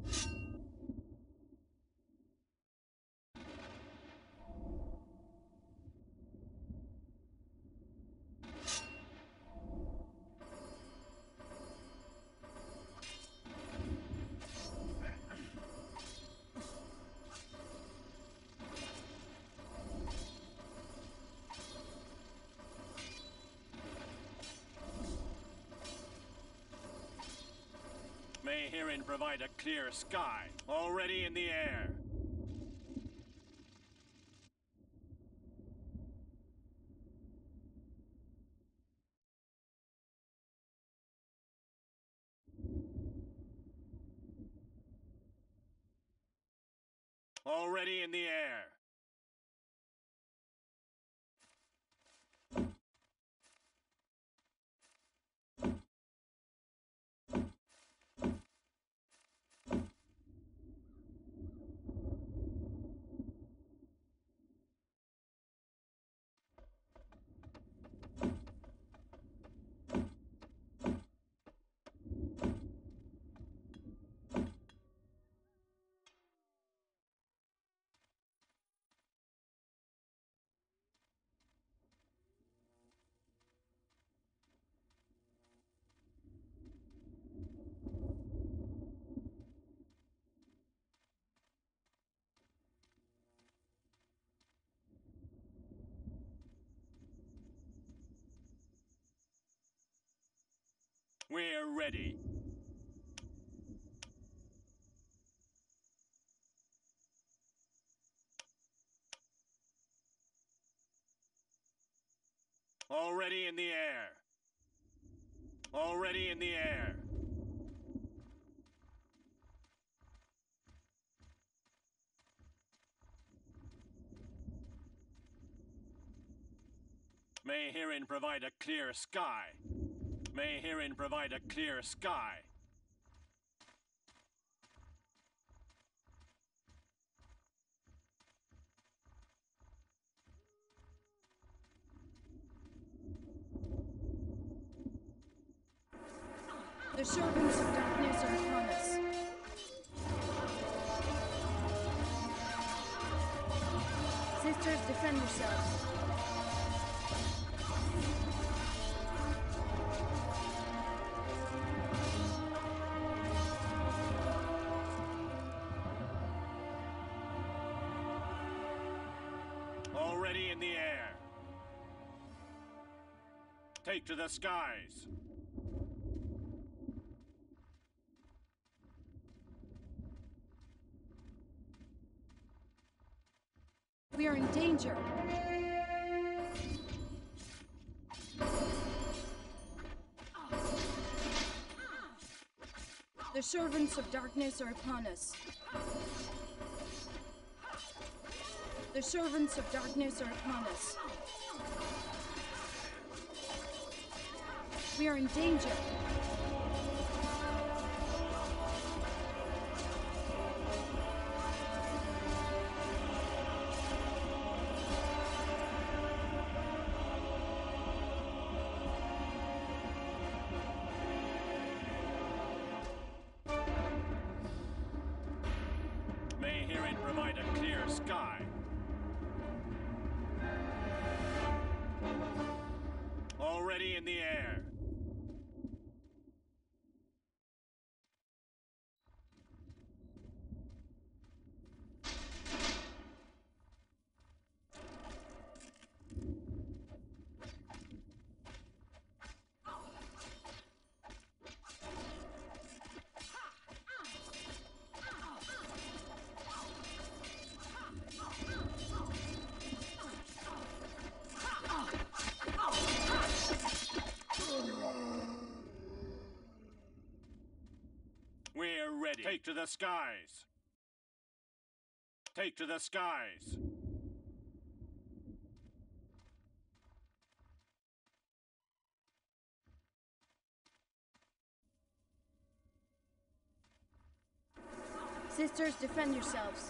May herein provide a clear sky, already in the air. Already in the air. We're ready. Already in the air. Already in the air. May herein provide a clear sky. May herein provide a clear sky. The servants of darkness are upon us. Sisters, defend yourselves. Already in the air. Take to the skies. We are in danger. The servants of darkness are upon us. The servants of darkness are upon us. We are in danger. May herein provide a clear sky. Already in the air. We're ready. Take to the skies. Take to the skies. Sisters, defend yourselves.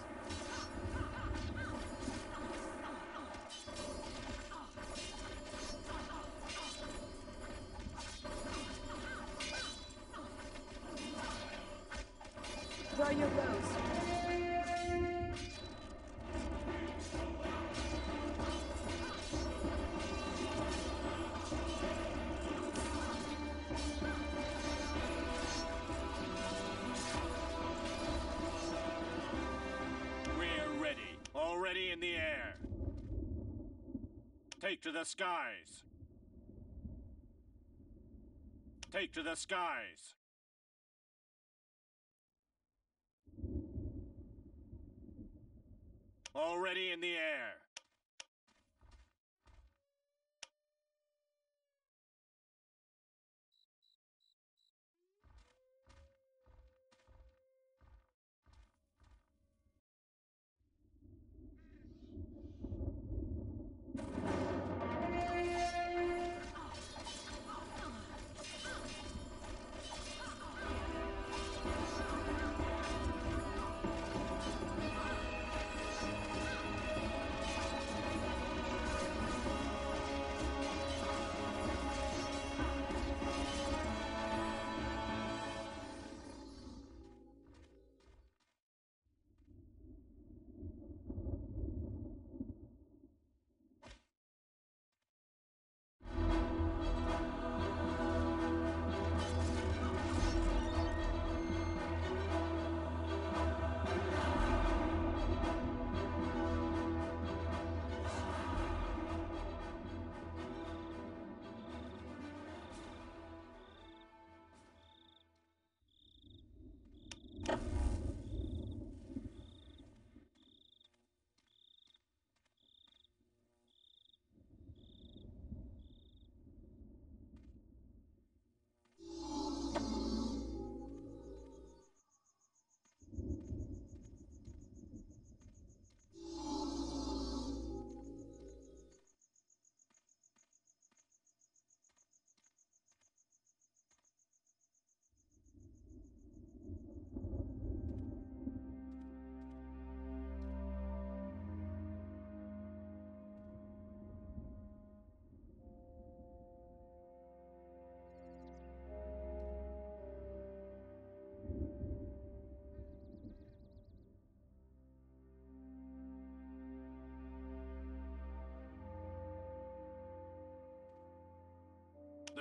Where are your bows? We're ready. Already in the air. Take to the skies. Take to the skies. Already in the air.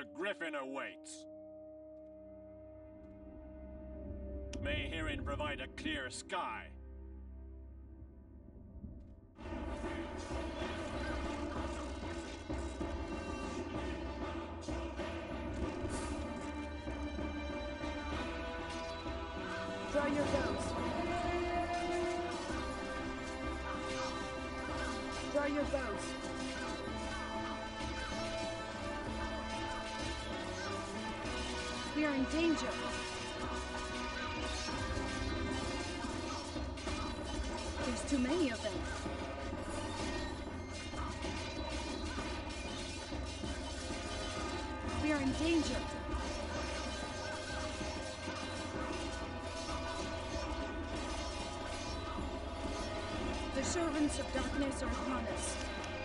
griffin awaits. May herein provide a clear sky. Draw your bows. Draw your bows. We are in danger. There's too many of them. We are in danger. The servants of darkness are upon us.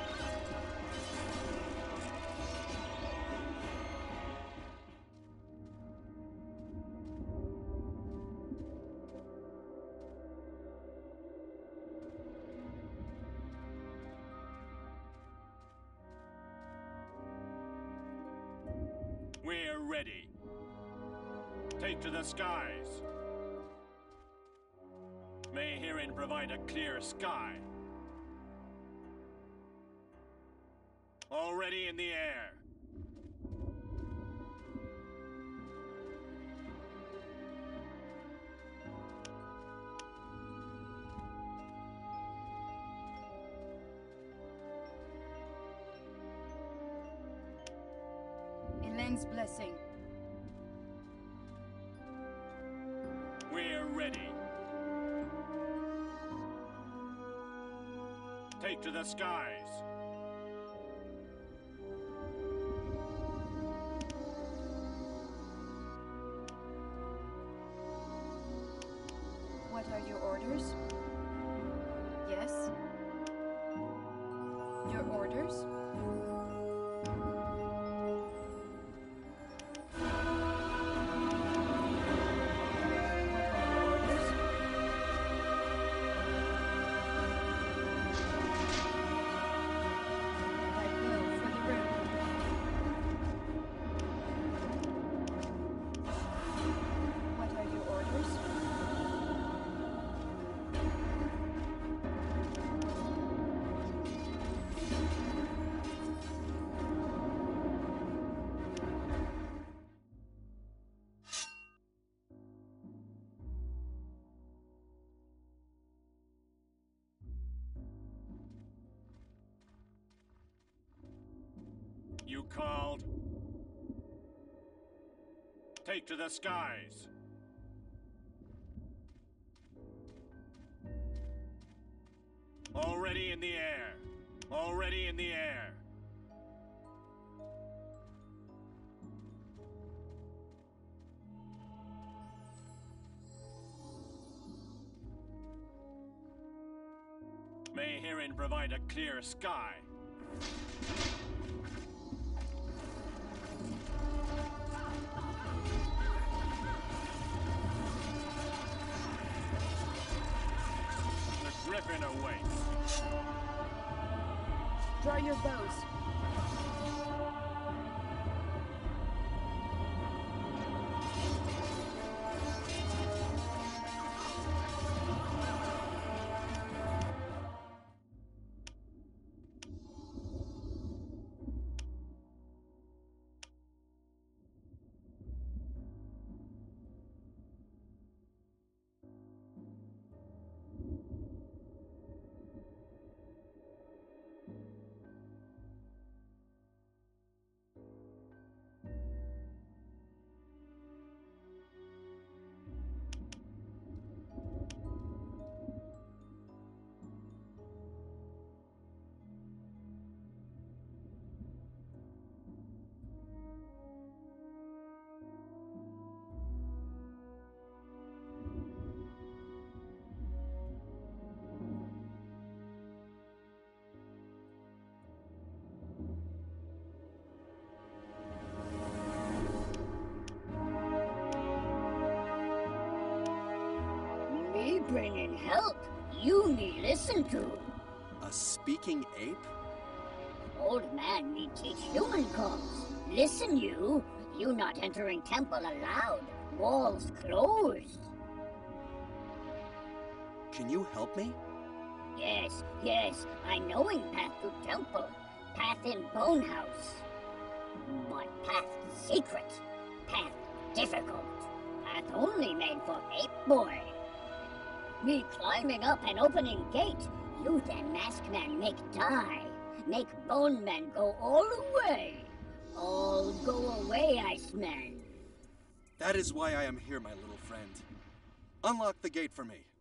We're ready. Take to the skies. May herein provide a clear sky. Already in the air. Elend's blessing. We're ready. Take to the skies. What are your orders? Yes? Your orders? You called? Take to the skies. Already in the air. Already in the air. May herein provide a clear sky. Griffin awaits. Draw your bows. Bringing help, you need listen to. A speaking ape? old man me teach human calls. Listen you, you not entering temple allowed. Walls closed. Can you help me? Yes, yes, I knowing path to temple. Path in bone house. But path secret. Path difficult. Path only made for ape boy. Me climbing up and opening gate. You then mask man make die. Make bone men go all away. All go away, Iceman. That is why I am here, my little friend. Unlock the gate for me.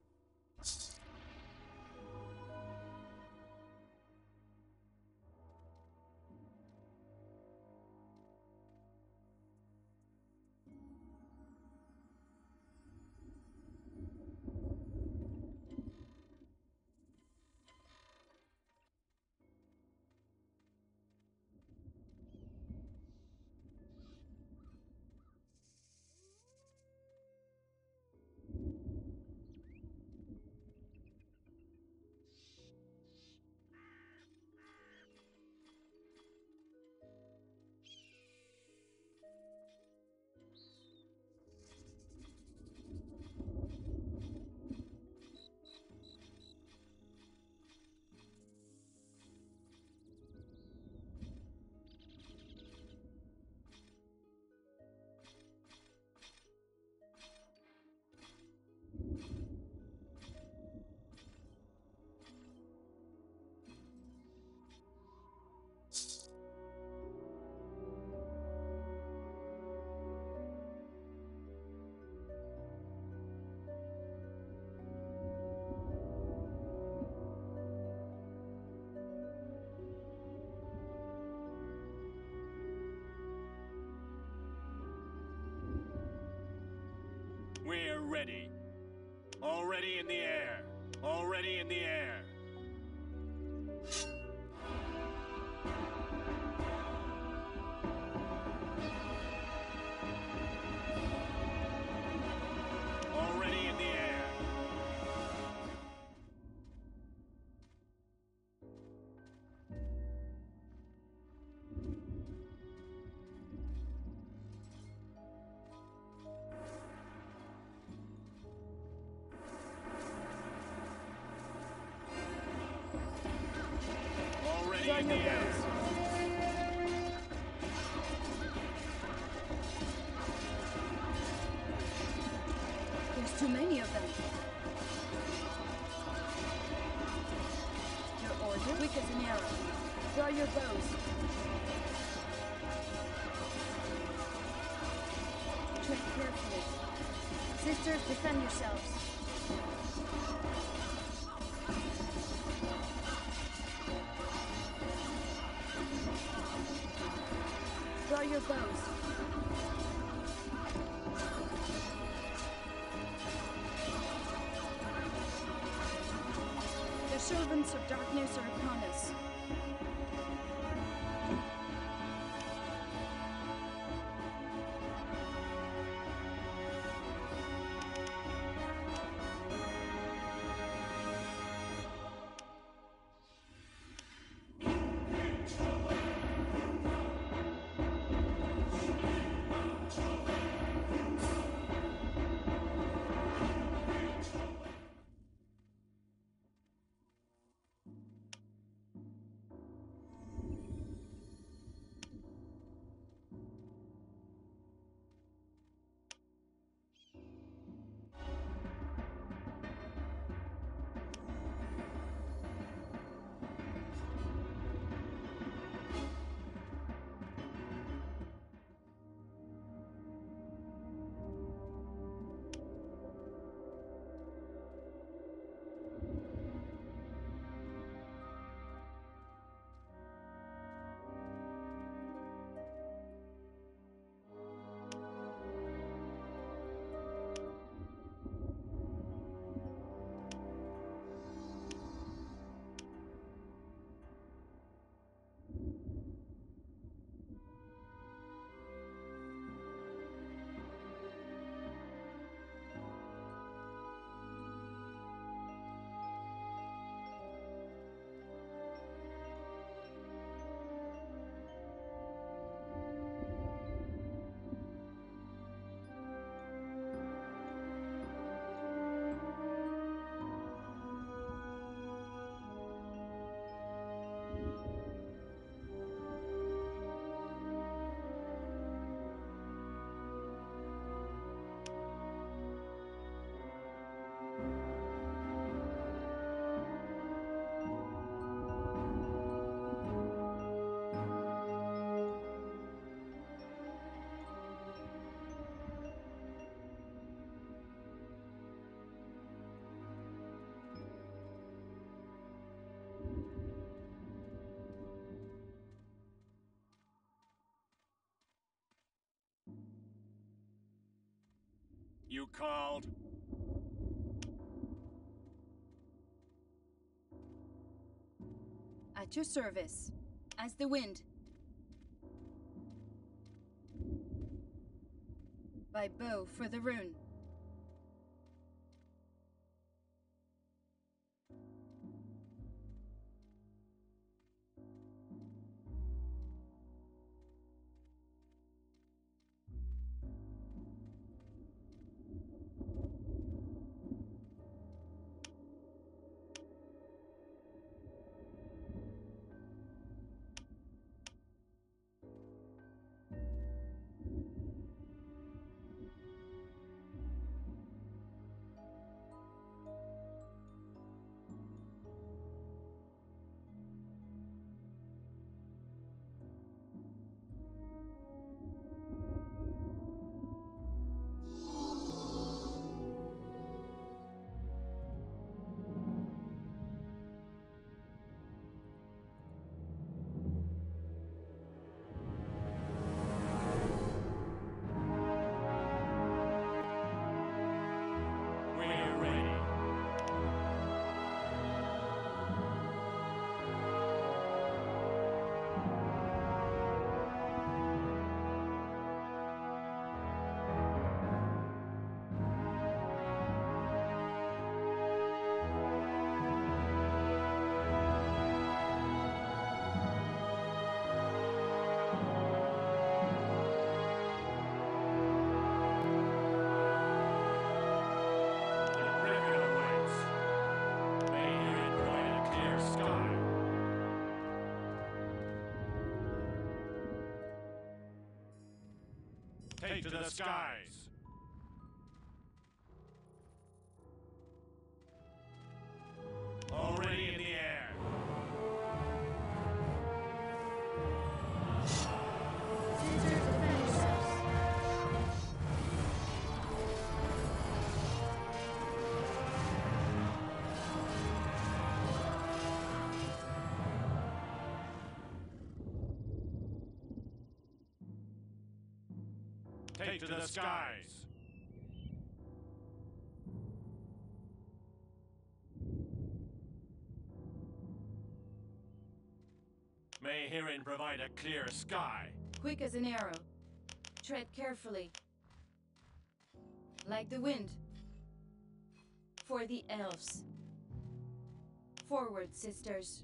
We're ready. Already in the air. Already in the air. Already in the air. Already in the air. There's too many of them. Your order? Quick as an arrow. Draw your bows. Tread carefully. Sisters, defend yourselves. Draw your bows. The servants of darkness are upon us. You called? At your service. As the wind. By bow for the rune. Take to the skies! Already in the air! Take to the skies! May herein provide a clear sky. Quick as an arrow. Tread carefully. Like the wind. For the elves. Forward, sisters.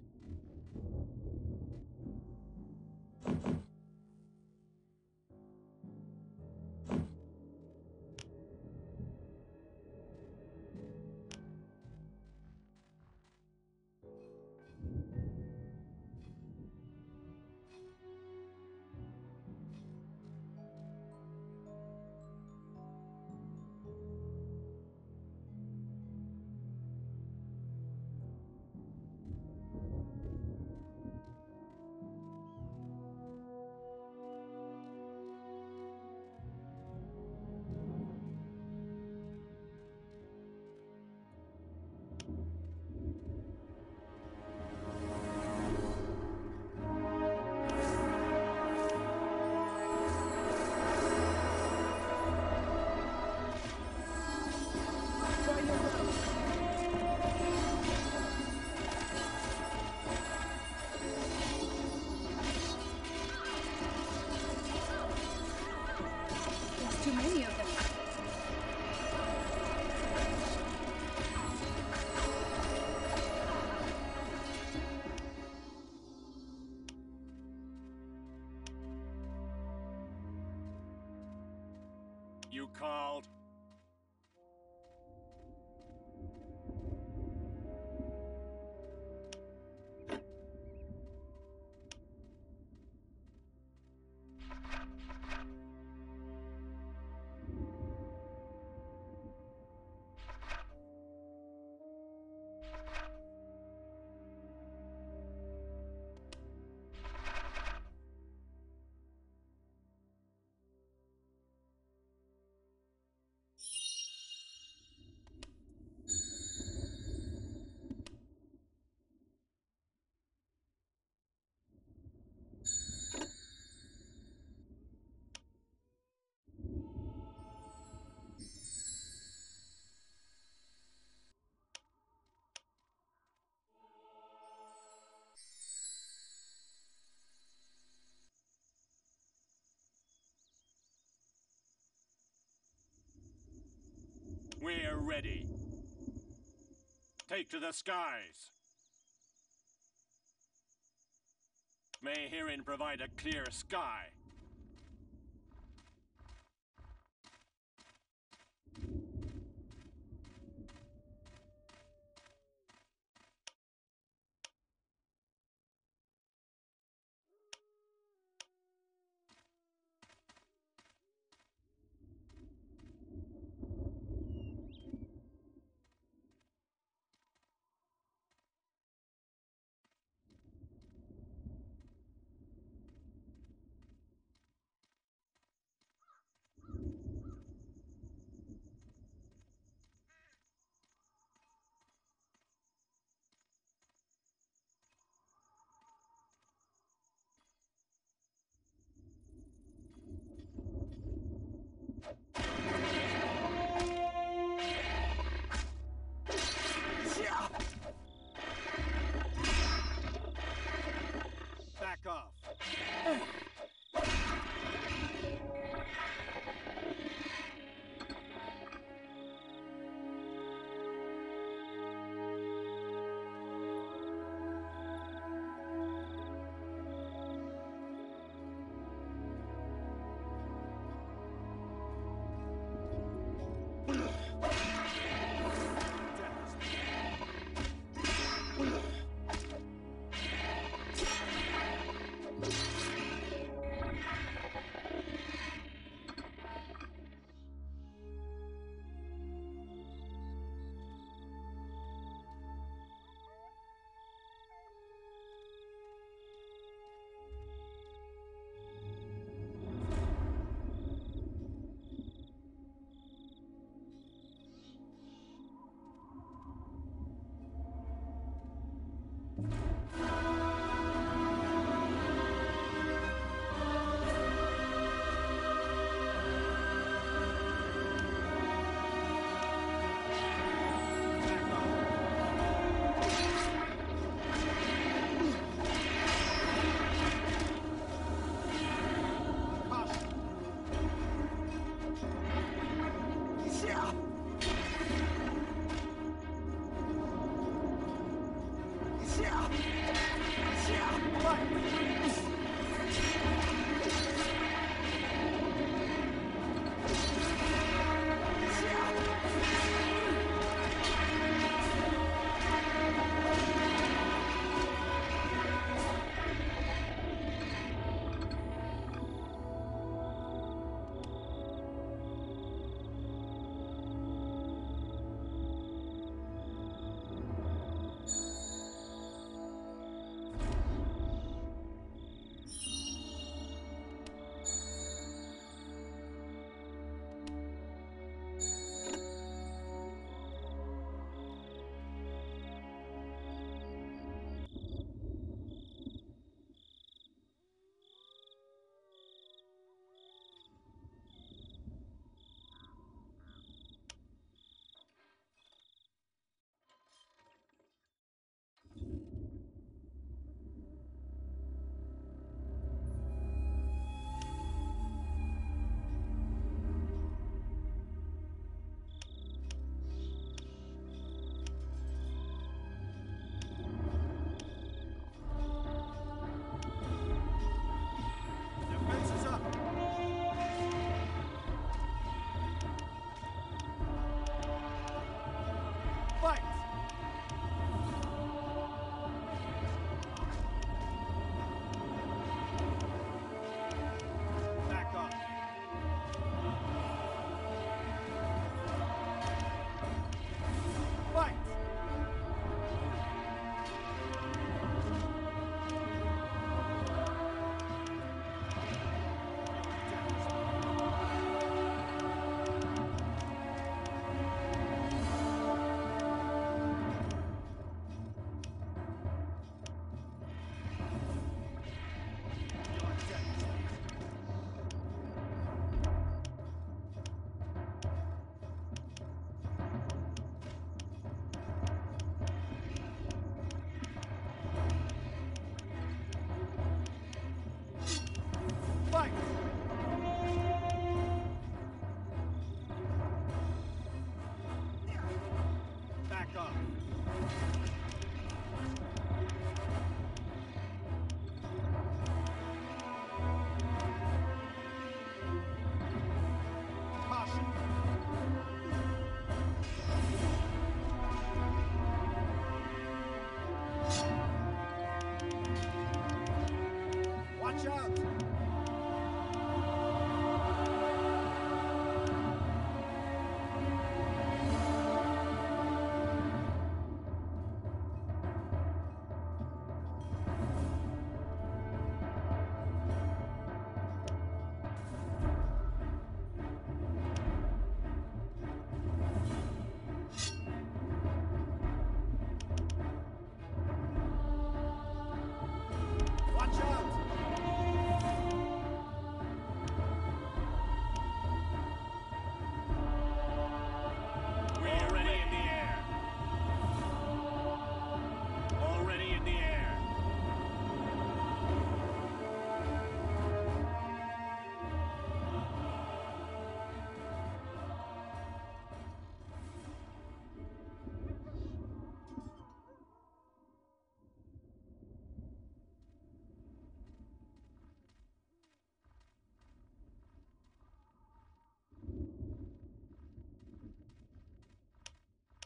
Too many of them. You called? ready. Take to the skies. May herein provide a clear sky.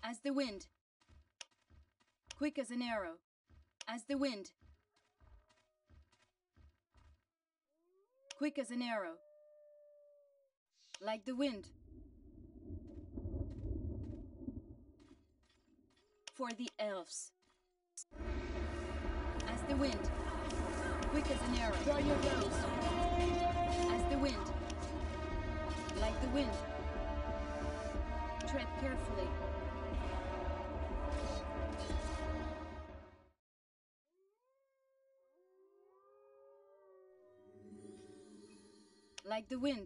As the wind. Quick as an arrow. As the wind. Quick as an arrow. Like the wind. For the elves. As the wind. Quick as an arrow. Draw your bows. As the wind. Like the wind. Tread carefully. Like the wind.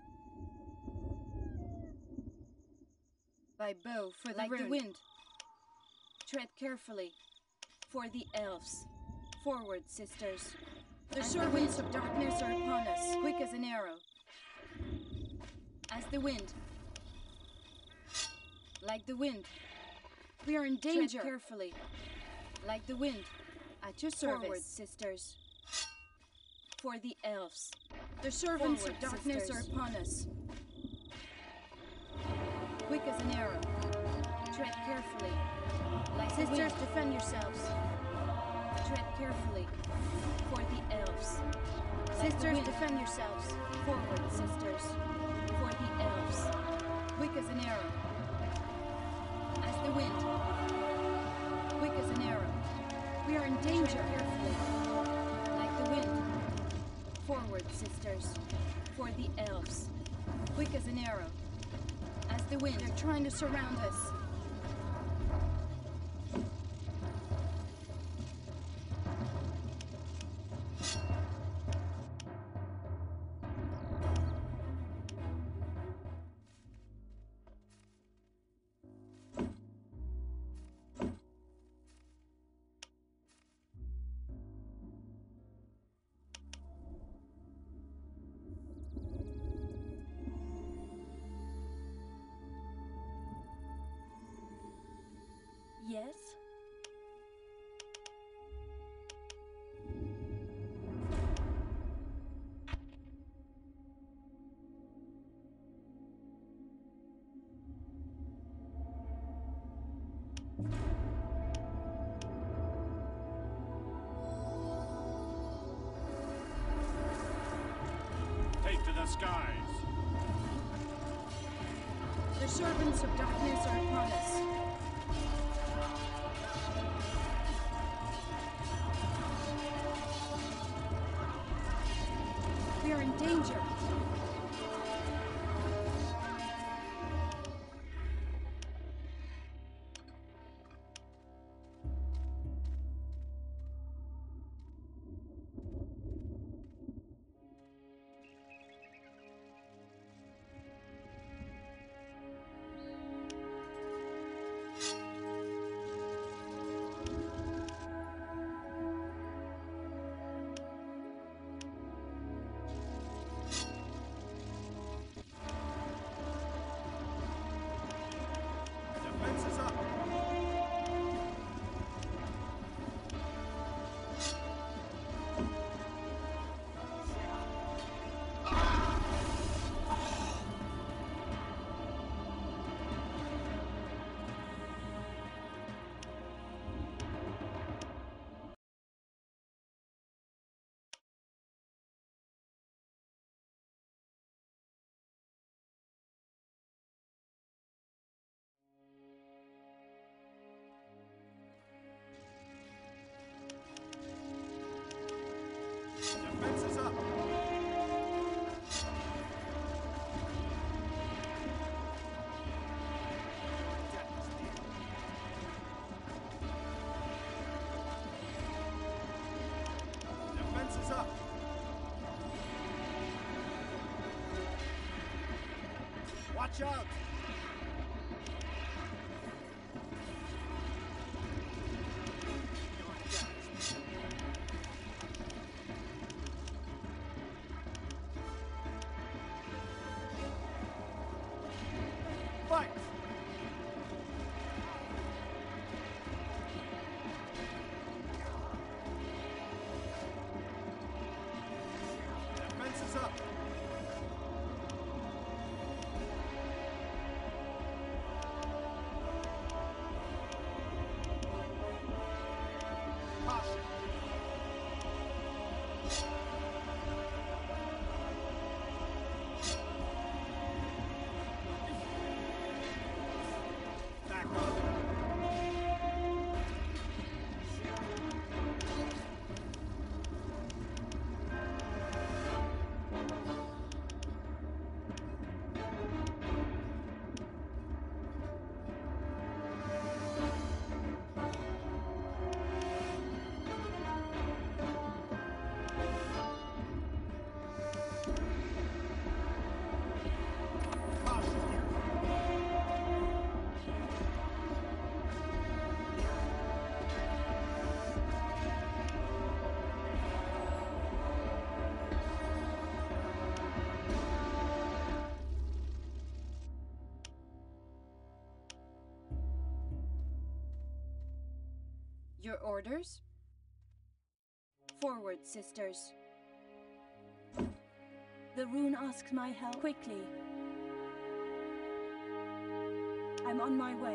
By bow for the like rune. The wind. Tread carefully. For the elves. Forward, sisters. The servants of darkness are upon us, quick as an arrow. As the wind. Like the wind. We are in danger. Tread carefully. Like the wind. At your service. Forward, sisters. For the elves. The servants Forward, of darkness sisters. Are upon us. Quick as an arrow. Tread carefully. Like sisters, defend yourselves. Tread carefully. For the elves. Like sisters, the defend yourselves. Forward, sisters. For the elves. Quick as an arrow. As the wind. Quick as an arrow. We are in danger. Tread carefully. Like the wind. Forward, sisters. For the elves. Quick as an arrow. As the wind. They're trying to surround us. Yes? Take to the skies. The servants of darkness are upon us. We are in danger. Defenses up. Defenses up. Watch out. Fight! Defenses up! Your orders? Forward, sisters. The rune asks my help. Quickly. I'm on my way.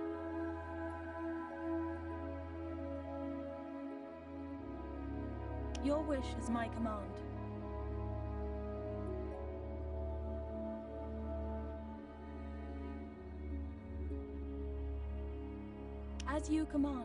Your wish is my command. As you command.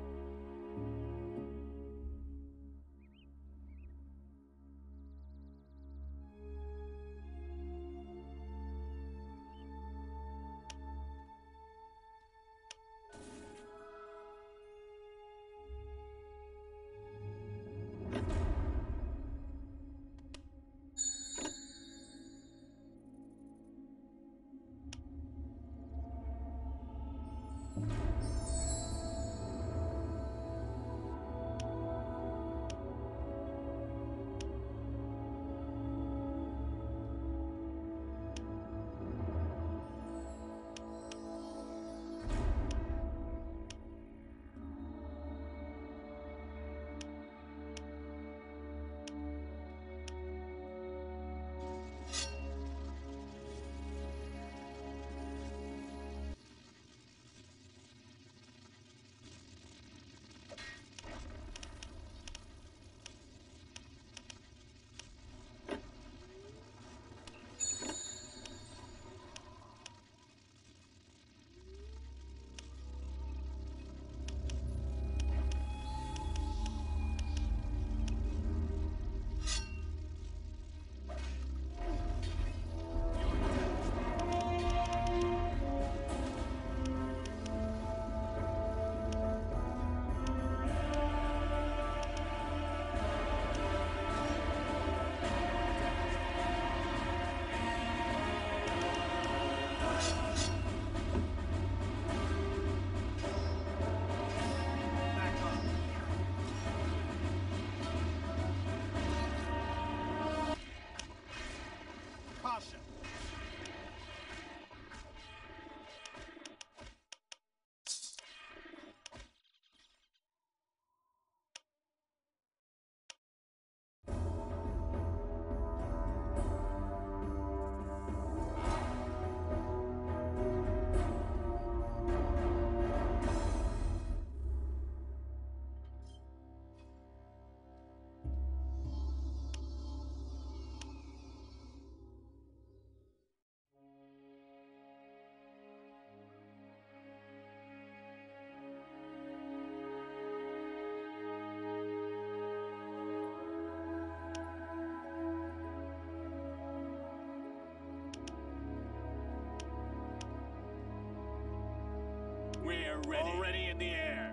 We're ready. Already in the air.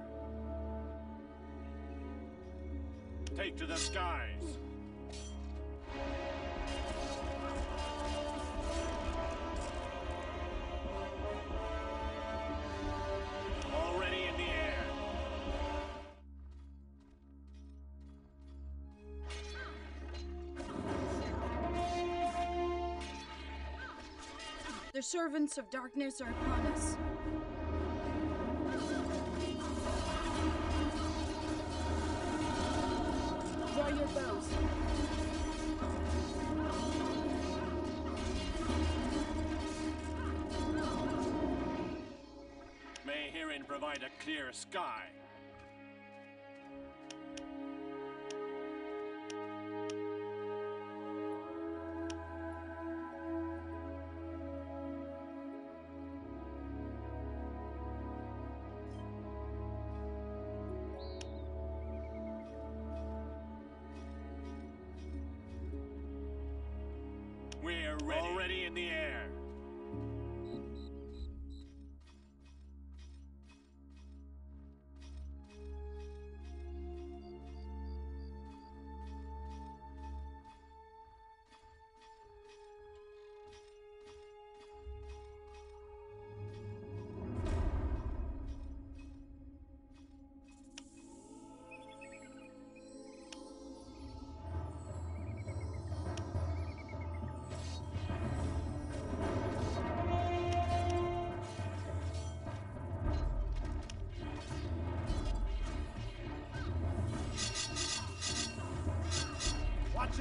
Take to the skies. Already in the air. The servants of darkness are upon us. Draw your bows. May herein provide a clear sky. We're ready. Already in the air.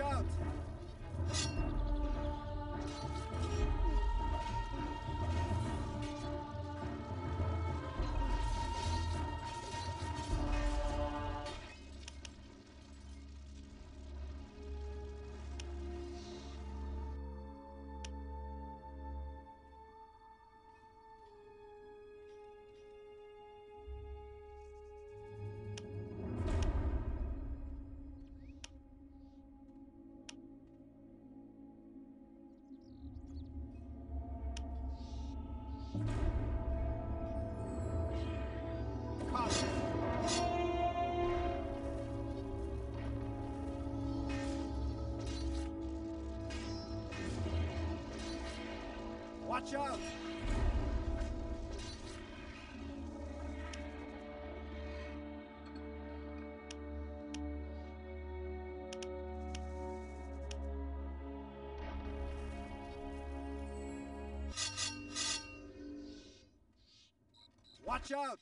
out! Watch out! Watch out!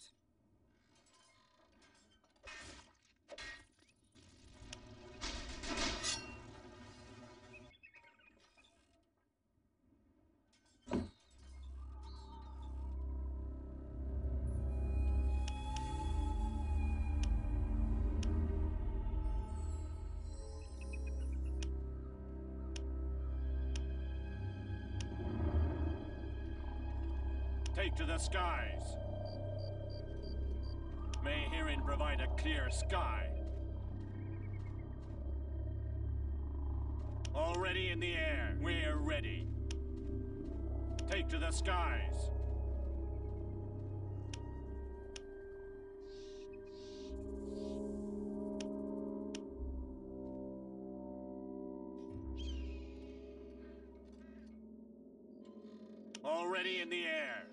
Take to the skies. May herein provide a clear sky. Already in the air, we're ready. Take to the skies. Already in the air.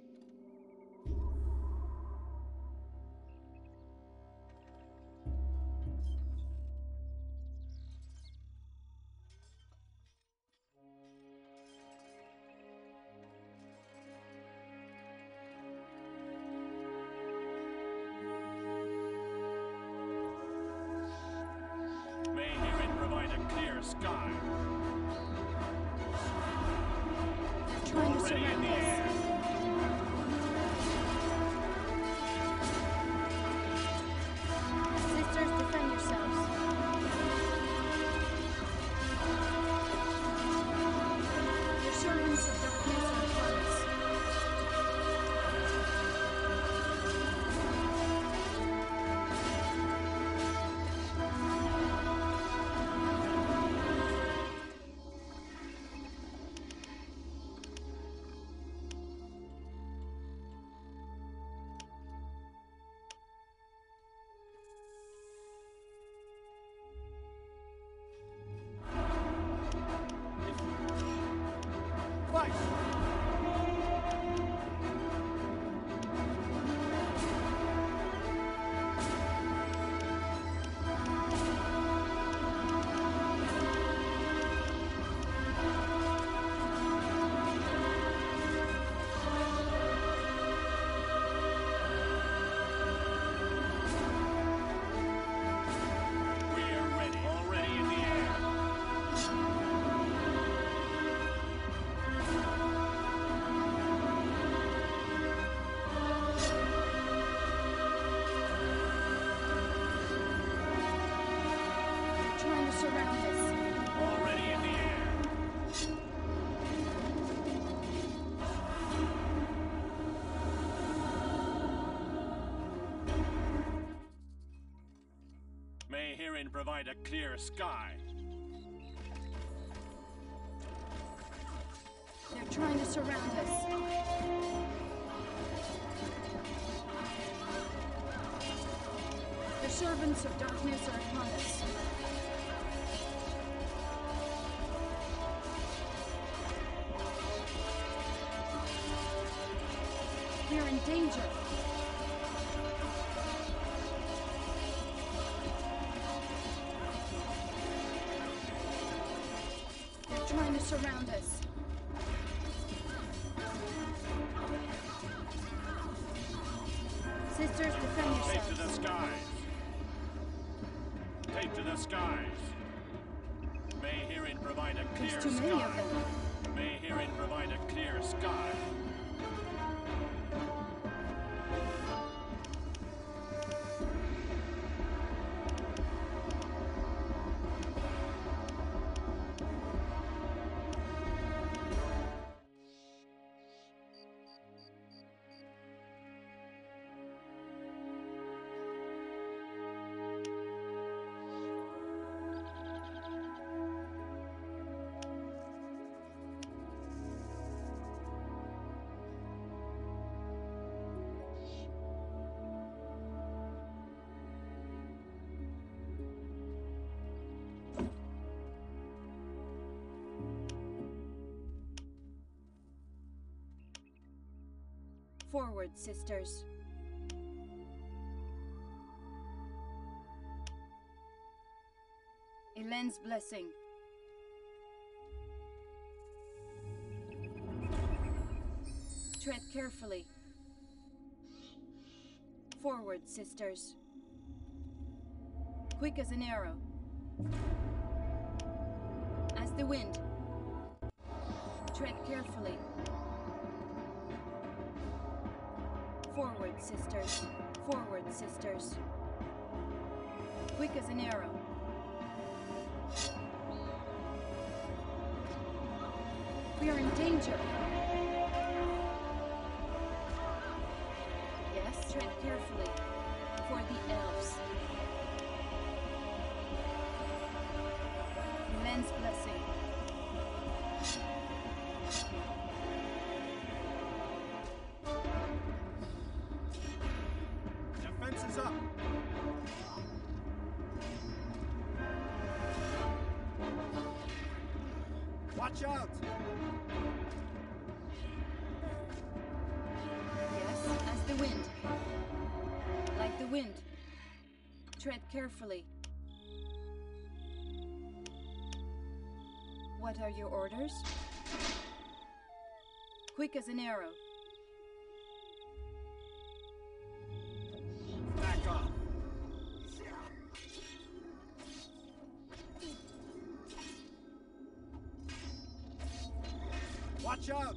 May herein provide a clear sky. Trying to Already in surround the us. air. Sisters, defend yourselves. Your servants of darkness are upon us. Fight! We're ready. Already in the air. They're trying to surround us. Already in the air. May herein provide a clear sky. They're trying to surround us. The servants of darkness are upon us. We're in danger. They're trying to surround us. Sisters, defend Take to the yourselves. skies. Take to the skies. clear There's too many sky. of them. May herein provide a clear sky. Forward, sisters. Elene's blessing. Tread carefully. Forward, sisters. Quick as an arrow. As the wind. Tread carefully. Forward, sisters. Forward, sisters. Quick as an arrow. We are in danger. Yes, tread carefully. For the elves. Len's blessing. Defense is up. Watch out! Yes, as the wind. Like the wind. Tread carefully. What are your orders? Quick as an arrow. Back off. Watch out!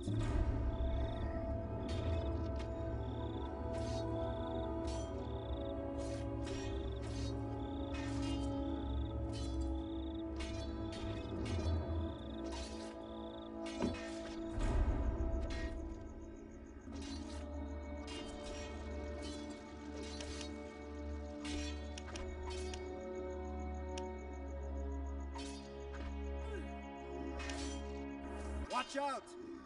Watch out!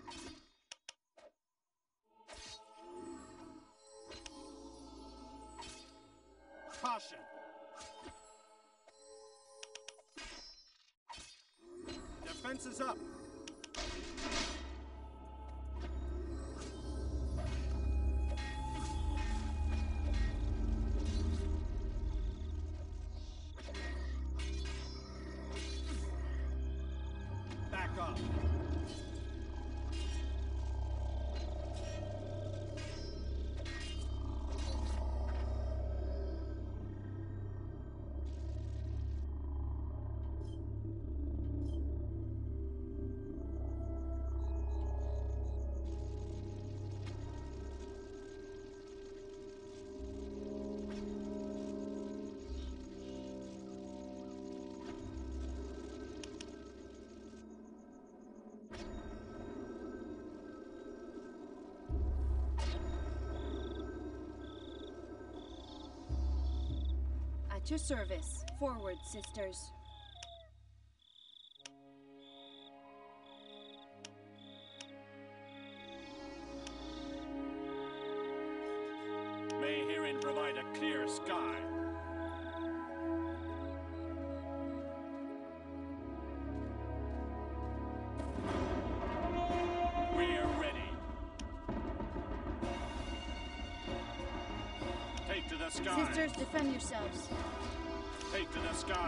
Caution! Defense is up! Back up! At your service. Forward, sisters. May herein provide a clear sky. We're ready. Take to the skies. Sisters, defend yourselves. Take to the skies.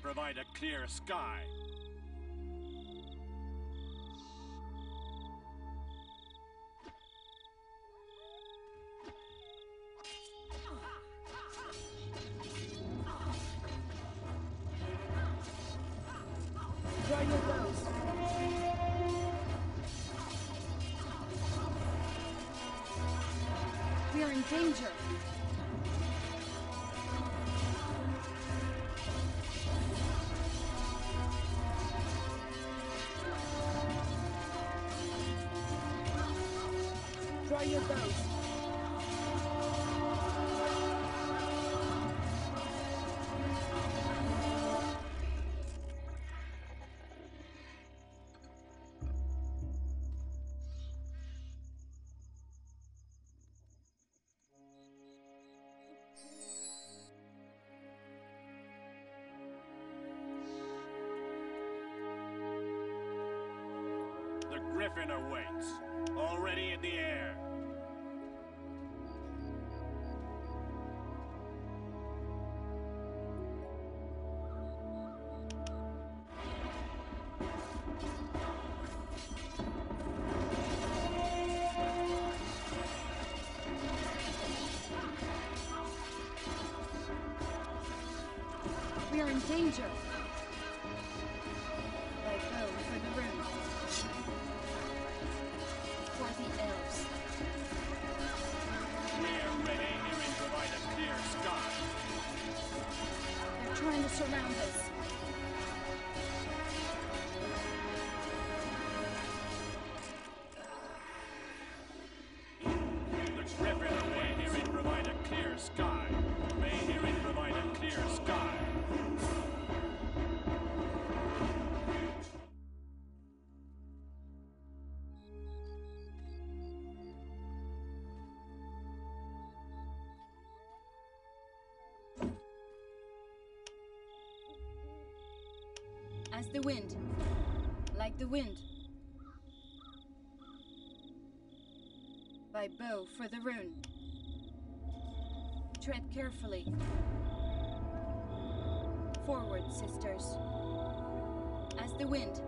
provide a clear sky. Draw your bows. We are in danger. Draw your bows. The Griffin awaits, already in the air. We are in danger. Thy bow for the rune. For the elves. We're ready. Here provide a clear sky. They're trying to surround us. The Griffin may herein provide a clear sky. May herein provide a clear sky. As the wind. Like the wind. Thy bow for the rune. Tread carefully. Forward, sisters. As the wind.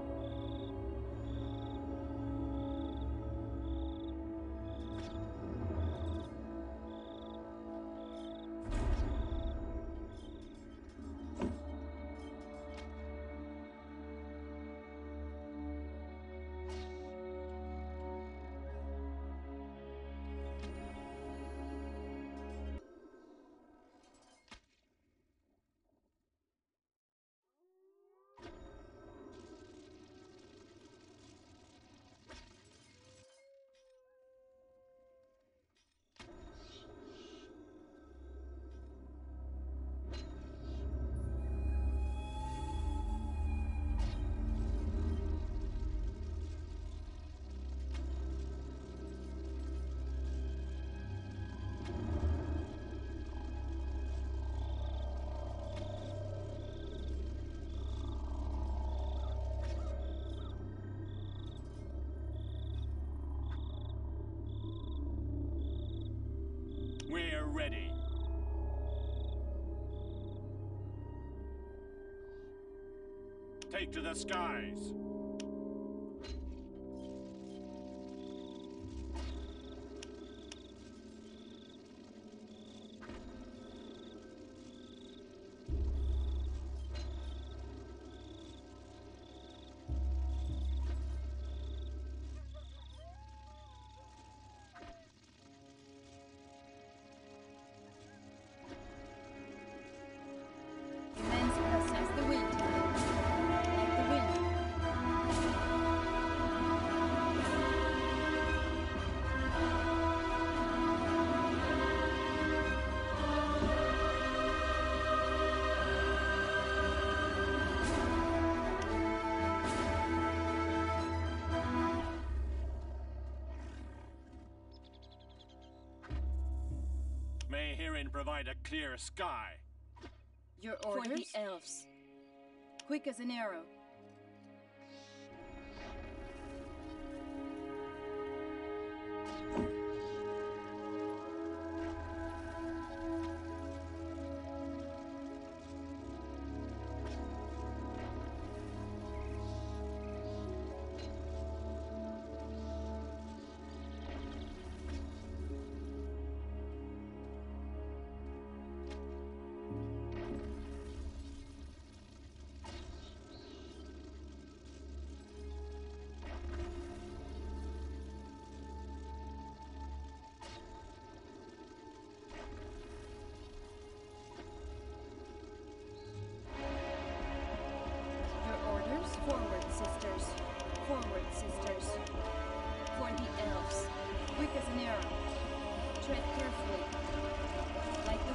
We're ready. Take to the skies. Immense us as the wind. Like the wind. May herein provide a clear sky. Your orders? For the elves. Quick as an arrow.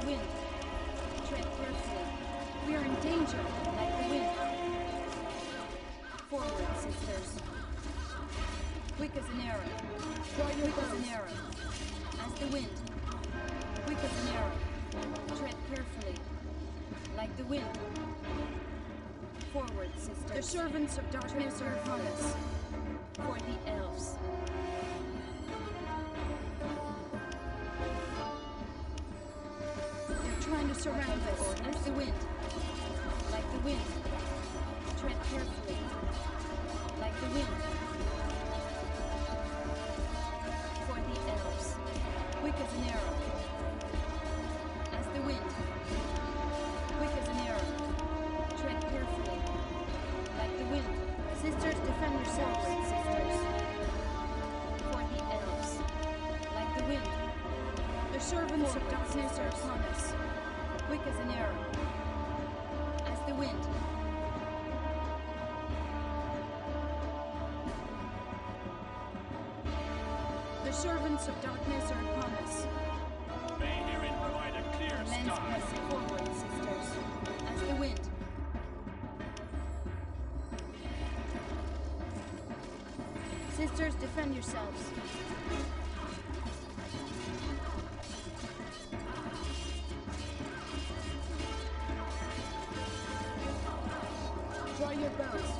wind. Tread carefully. We are in danger, like the wind. Forward, sisters. Quick as an arrow. Quick as an arrow. As the wind. Quick as an arrow. Tread carefully. Like the wind. Forward, sisters. The servants of darkness are upon us. For the elves. They're trying to surround us. As the wind. Like the wind. Tread carefully. Like the wind. For the elves. Quick as an arrow. As the wind. Quick as an arrow. Tread carefully. Like the wind. Sisters, defend yourselves, sisters. For the elves. Like the wind. The servants of darkness are upon us. Quick as an arrow. As the wind. The servants of darkness are upon us. May herein provide a clear Lens sky. press forward, sisters. As the wind. Sisters, defend yourselves. Draw your bows.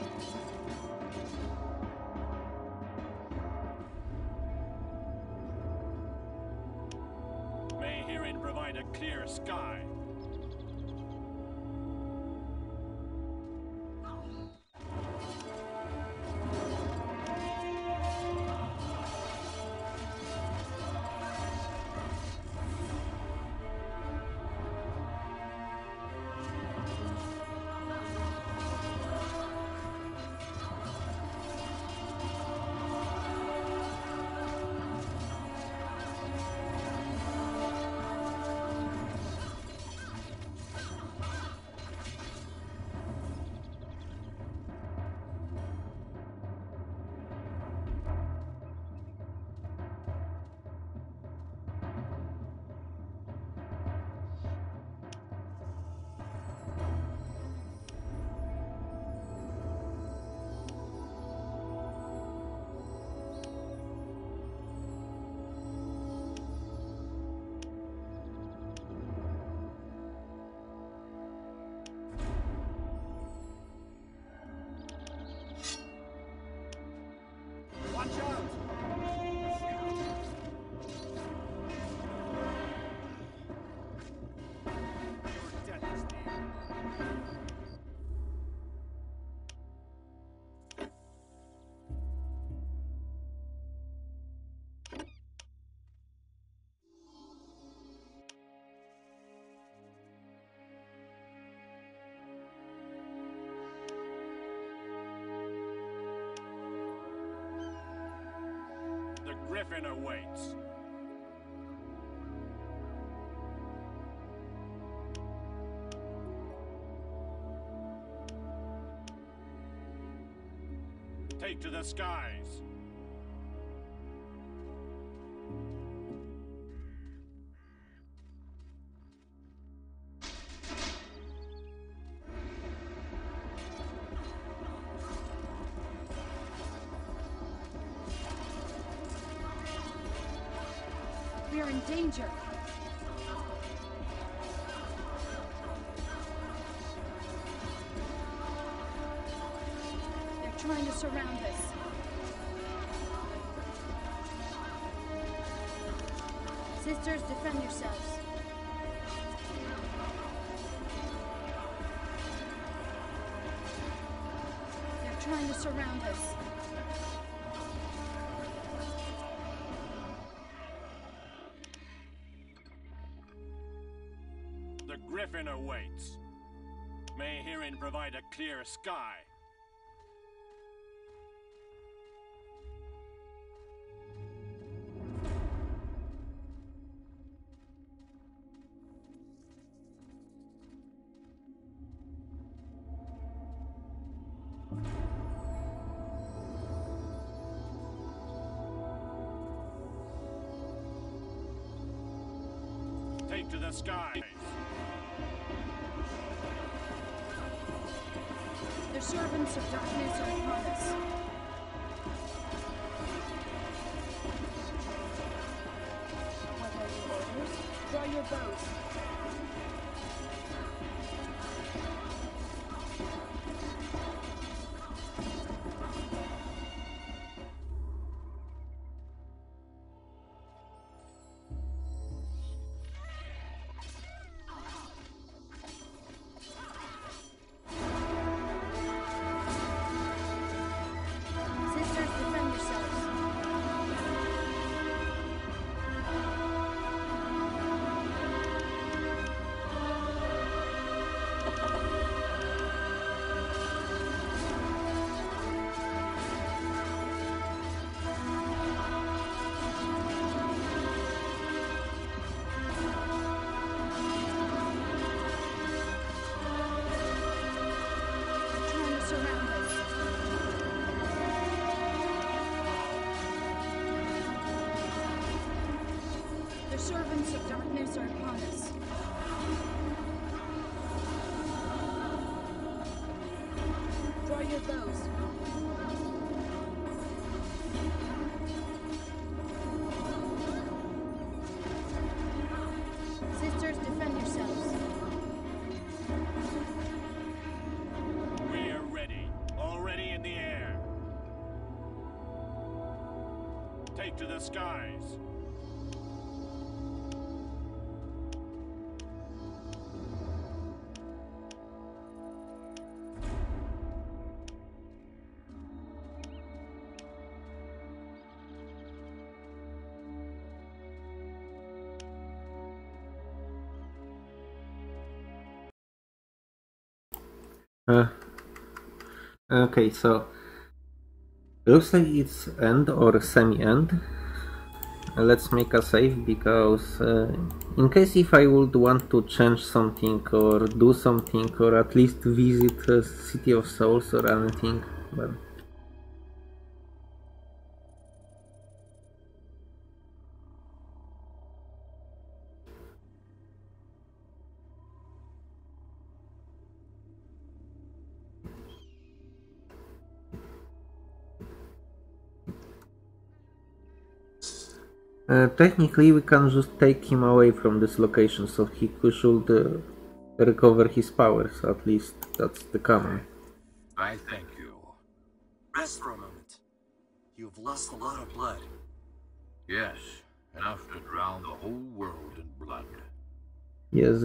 May herein provide a clear sky. Watch out! Your death is near. The griffin awaits. Take to the skies. We are in danger. They're trying to surround us. Sisters, defend yourselves. They're trying to surround us. The griffin awaits. May herein provide a clear sky. Take to the skies. The servants of darkness are upon us. What are your orders? Draw your bows. Servants of darkness are upon us. Draw your bows. Sisters, defend yourselves. We are ready. Already in the air. Take to the skies. Uh, okay, so looks like it's end or semi-end. Uh, let's make a save because uh, in case if I would want to change something or do something or at least visit a City of Souls or anything, but Uh, technically, we can just take him away from this location, so he should uh, recover his powers, at least that's the canon. I thank you. Rest for a moment. You've lost a lot of blood. Yes, enough to drown the whole world in blood. Yes.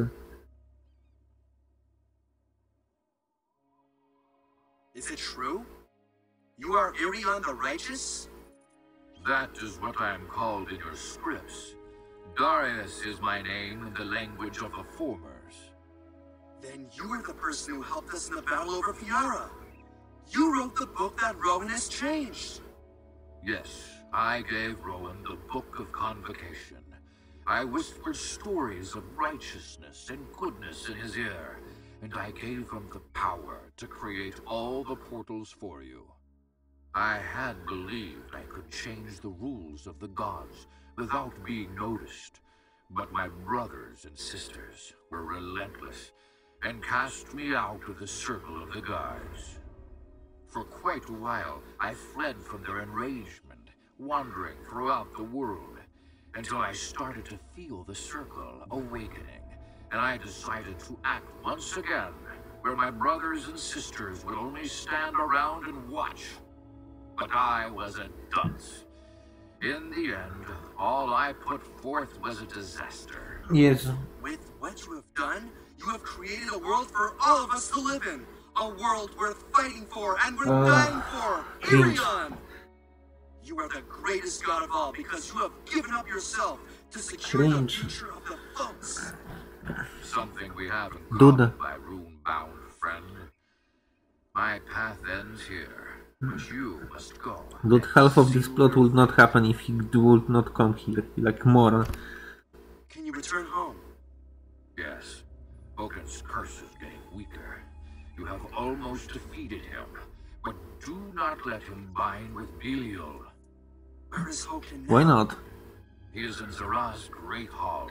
Is it true? You are Irion the Righteous? That is what I am called in your scripts. Darius is my name in the language of the Formers. Then you are the person who helped us in the battle over Fiara. You wrote the book that Rowan has changed. Yes, I gave Rowan the Book of Convocation. I whispered stories of righteousness and goodness in his ear, and I gave him the power to create all the portals for you. I had believed I could change the rules of the gods without being noticed, but my brothers and sisters were relentless and cast me out of the circle of the gods. For quite a while, I fled from their enragement, wandering throughout the world, until I started to feel the circle awakening, and I decided to act once again, where my brothers and sisters would only stand around and watch. But I was a dunce. In the end, all I put forth was a disaster. Yes. With what you have done, you have created a world for all of us to live in. A world worth fighting for and worth uh, dying for. Irion! You are the greatest god of all because you have given up yourself to secure Cringe. the future of the folks. Something we have in Dude. common, my rune-bound friend. My path ends here. But you must go. Dude, half of this plot would not happen if he would not come here, like moron. Can you return home? Yes. Vulcan's curse is getting weaker. You have almost defeated him, but do not let him bind with Belial. Where is Hokan now? Why not? He is in Zaraz's great hall,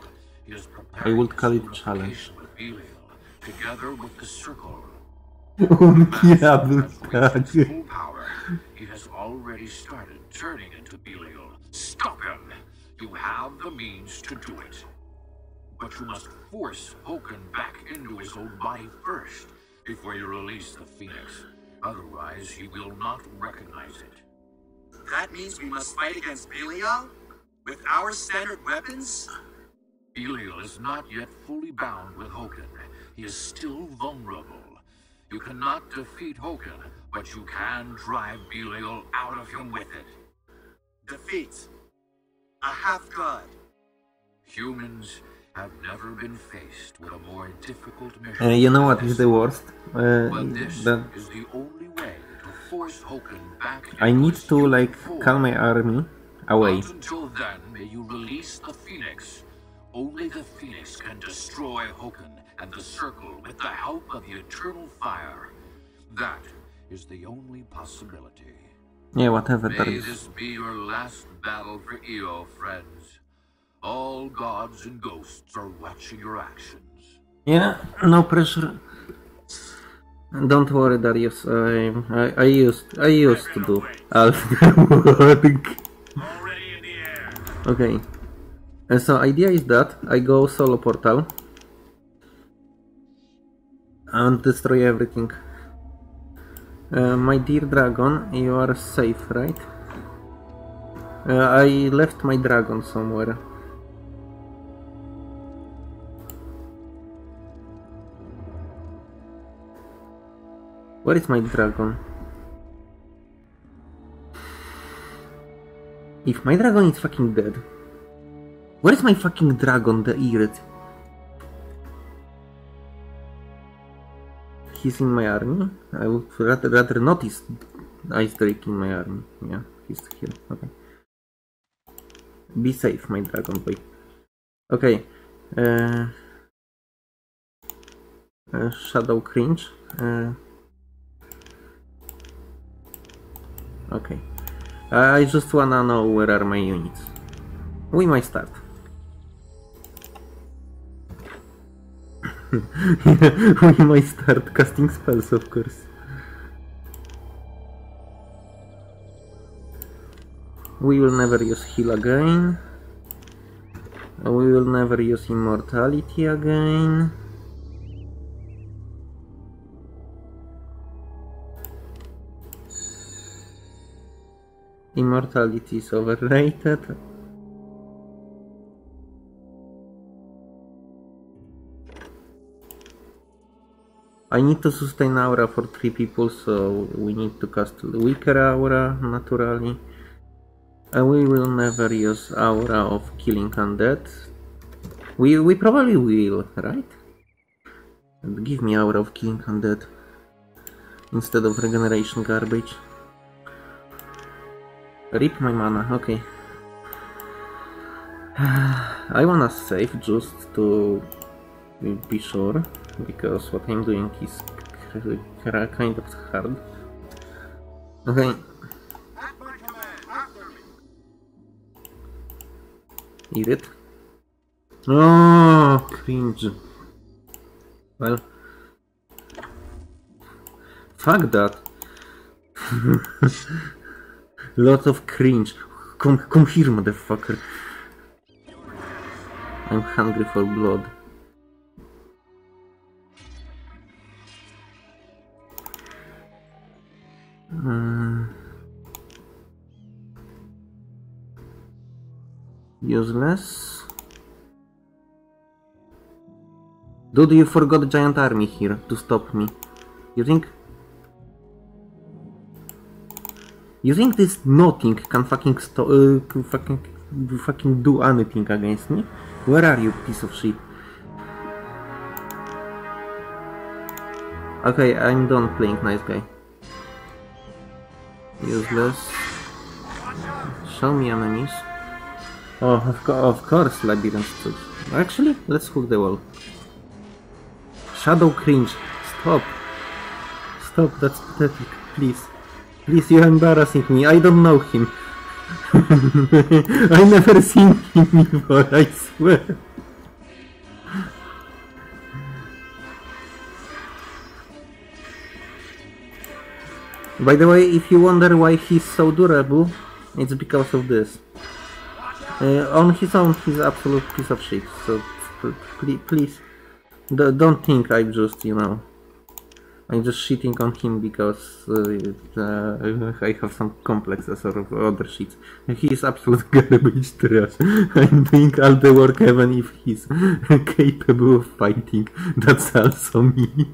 He is I would preparing call his it challenge. unification with Belial, together with the Circle. Ja, był Has tak. reached its full power. He has already started turning into Belial. Stop him! You have the means to do it. But you must force Hoken back into his old body first, before you release the Phoenix. Otherwise, he will not recognize it. That means we must fight against Belial? With our standard weapons? Belial is not yet fully bound with Hoken. He is still vulnerable. You cannot defeat Hoken, but you can drive Belial out of him with it. Defeat. A half-god. Humans have never been faced with a more difficult Uh, mission. you know what is the worst? Uh, But this that is the only way to force Hoken back I into need his to human like form. call my army away. Not until then may you release the Phoenix. Only the Phoenix can destroy Hoken and the Circle with the help of the Eternal Fire. That is the only possibility. Yeah, whatever that May is. this be your last battle for E O, friends. All gods and ghosts are watching your actions. Yeah, no pressure. Don't worry, Darius. I I, I used I used to do all the work. Okay. And so idea is that I go solo portal and destroy everything. Uh, my dear dragon, you are safe, right? Uh, I left my dragon somewhere. Where is my dragon? If my dragon is fucking dead, where is my fucking dragon, the Irid? He's in my army? I would rather, rather notice Ice Drake in my army. Yeah, he's here. Okay. Be safe, my dragon boy. Okay. Uh, uh, Shadow Cringe. Uh, okay. I just wanna know where are my units. We might start. We might start casting spells, of course. We will never use heal again. We will never use immortality again. Immortality is overrated. I need to sustain aura for three people, so we need to cast weaker aura naturally. And we will never use aura of killing undead. We we probably will, right? And give me aura of killing undead instead of regeneration garbage. Rip my mana, okay. I wanna save just to be sure, because what I'm doing is kind of hard. Okay. Eat it. Oh, cringe. Well, fuck that. Lot of cringe. Come, come here, motherfucker. I'm hungry for blood. Uh, useless. Dude, you forgot giant army here to stop me. You think? You think this nothing can fucking stop, uh, can fucking, fucking do anything against me? Where are you, piece of shit? Okay, I'm done playing nice guy. Useless. Show me enemies. Oh, of, co of course, labyrinth too. Actually, let's hook the wall. Shadow Cringe, stop. Stop, that's pathetic, please. Please, you're embarrassing me. I don't know him. I never seen him before, I swear. By the way, if you wonder why he's so durable, it's because of this. Uh, on his own, he's an absolute piece of shit, so please, please don't think I just, you know, I'm just shitting on him because uh, uh, I have some complexes or other shit. He's absolute garbage trash. I'm doing all the work even if he's capable of fighting. That's also me.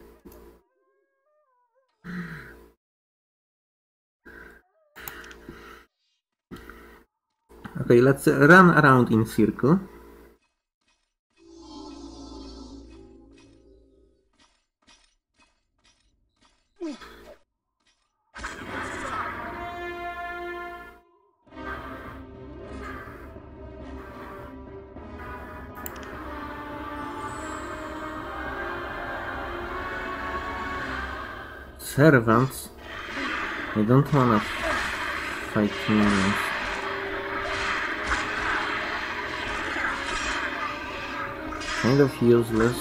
Okay, let's run around in circle. Servants? I don't wanna fight minions. Kind of useless.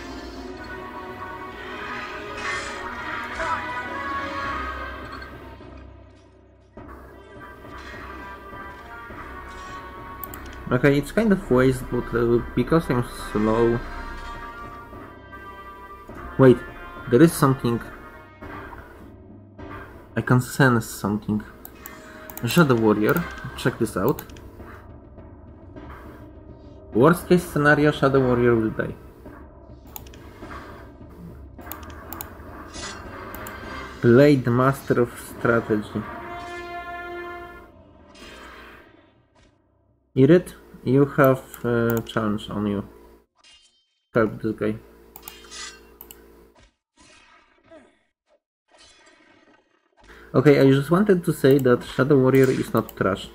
Okay, it's kind of waste, but uh, because I'm slow... Wait, there is something... I can sense something. Shadow Warrior, check this out. Worst case scenario, Shadow Warrior will die. Blade Master of Strategy. Irid, you have a challenge on you. Help this guy. Okay, I just wanted to say that Shadow Warrior is not trash.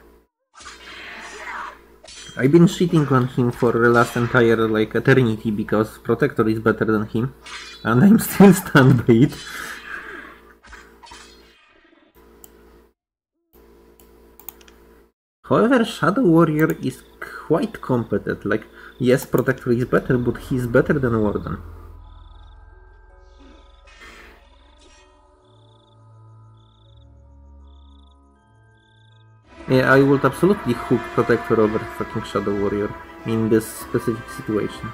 I've been shitting on him for the last entire, like, eternity because Protector is better than him. And I'm still stunned by it. However, Shadow Warrior is quite competent. Like, yes, Protector is better, but he's better than Warden. Yeah, I would absolutely hook Protector over fucking Shadow Warrior in this specific situation.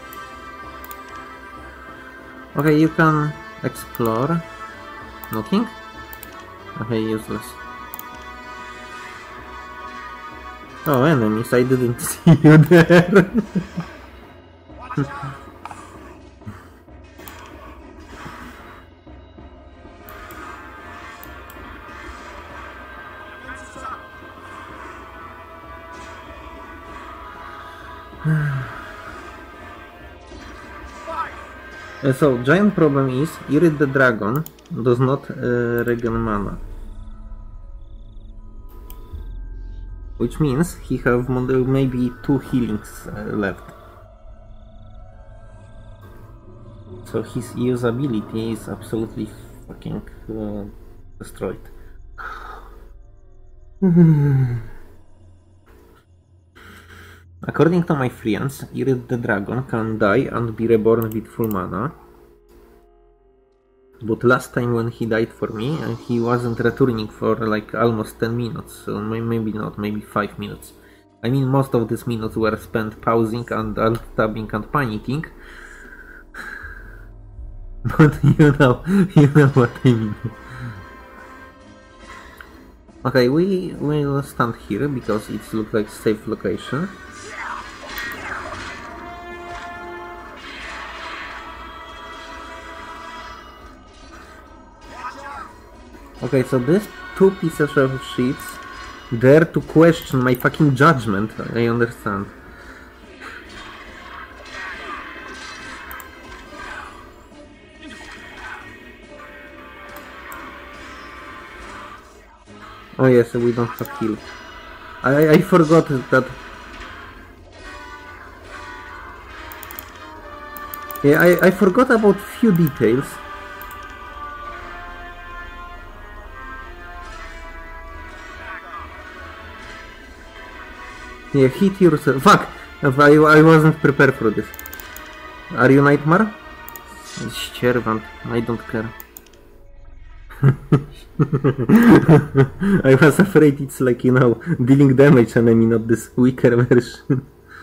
Okay, you can explore. Nothing? Okay, useless. Oh, enemies, I didn't see you there. So, giant problem is, Irid the Dragon does not uh, regen mana. Which means he have maybe two healings uh, left. So his usability is absolutely fucking uh, destroyed. According to my friends, Irid the Dragon can die and be reborn with full mana. But last time when he died for me, uh, he wasn't returning for like almost ten minutes, so maybe not, maybe five minutes. I mean, most of these minutes were spent pausing and alt-tabbing and panicking. But you know, you know what I mean. Okay, we will stand here because it looks like a safe location. Okay, so these two pieces of sheets dare to question my fucking judgment, I understand. Oh yes, we don't have heal. I, I forgot that... Yeah, I, I forgot about few details. Yeah, hit yourself. Fuck! I, I wasn't prepared for this. Are you Nightmare? Ścierwant. I don't care. I was afraid it's like, you know, dealing damage enemy, not this weaker version.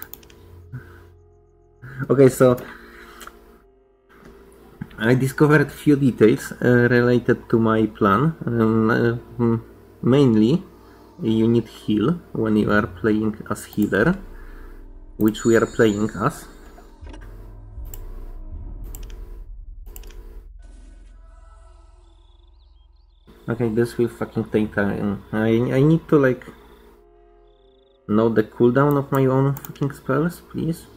Okay, so I discovered few details uh, related to my plan. Um, uh, mainly, you need heal when you are playing as healer, which we are playing as. Okay, this will fucking take time. I, I need to like know the cooldown of my own fucking spells, please.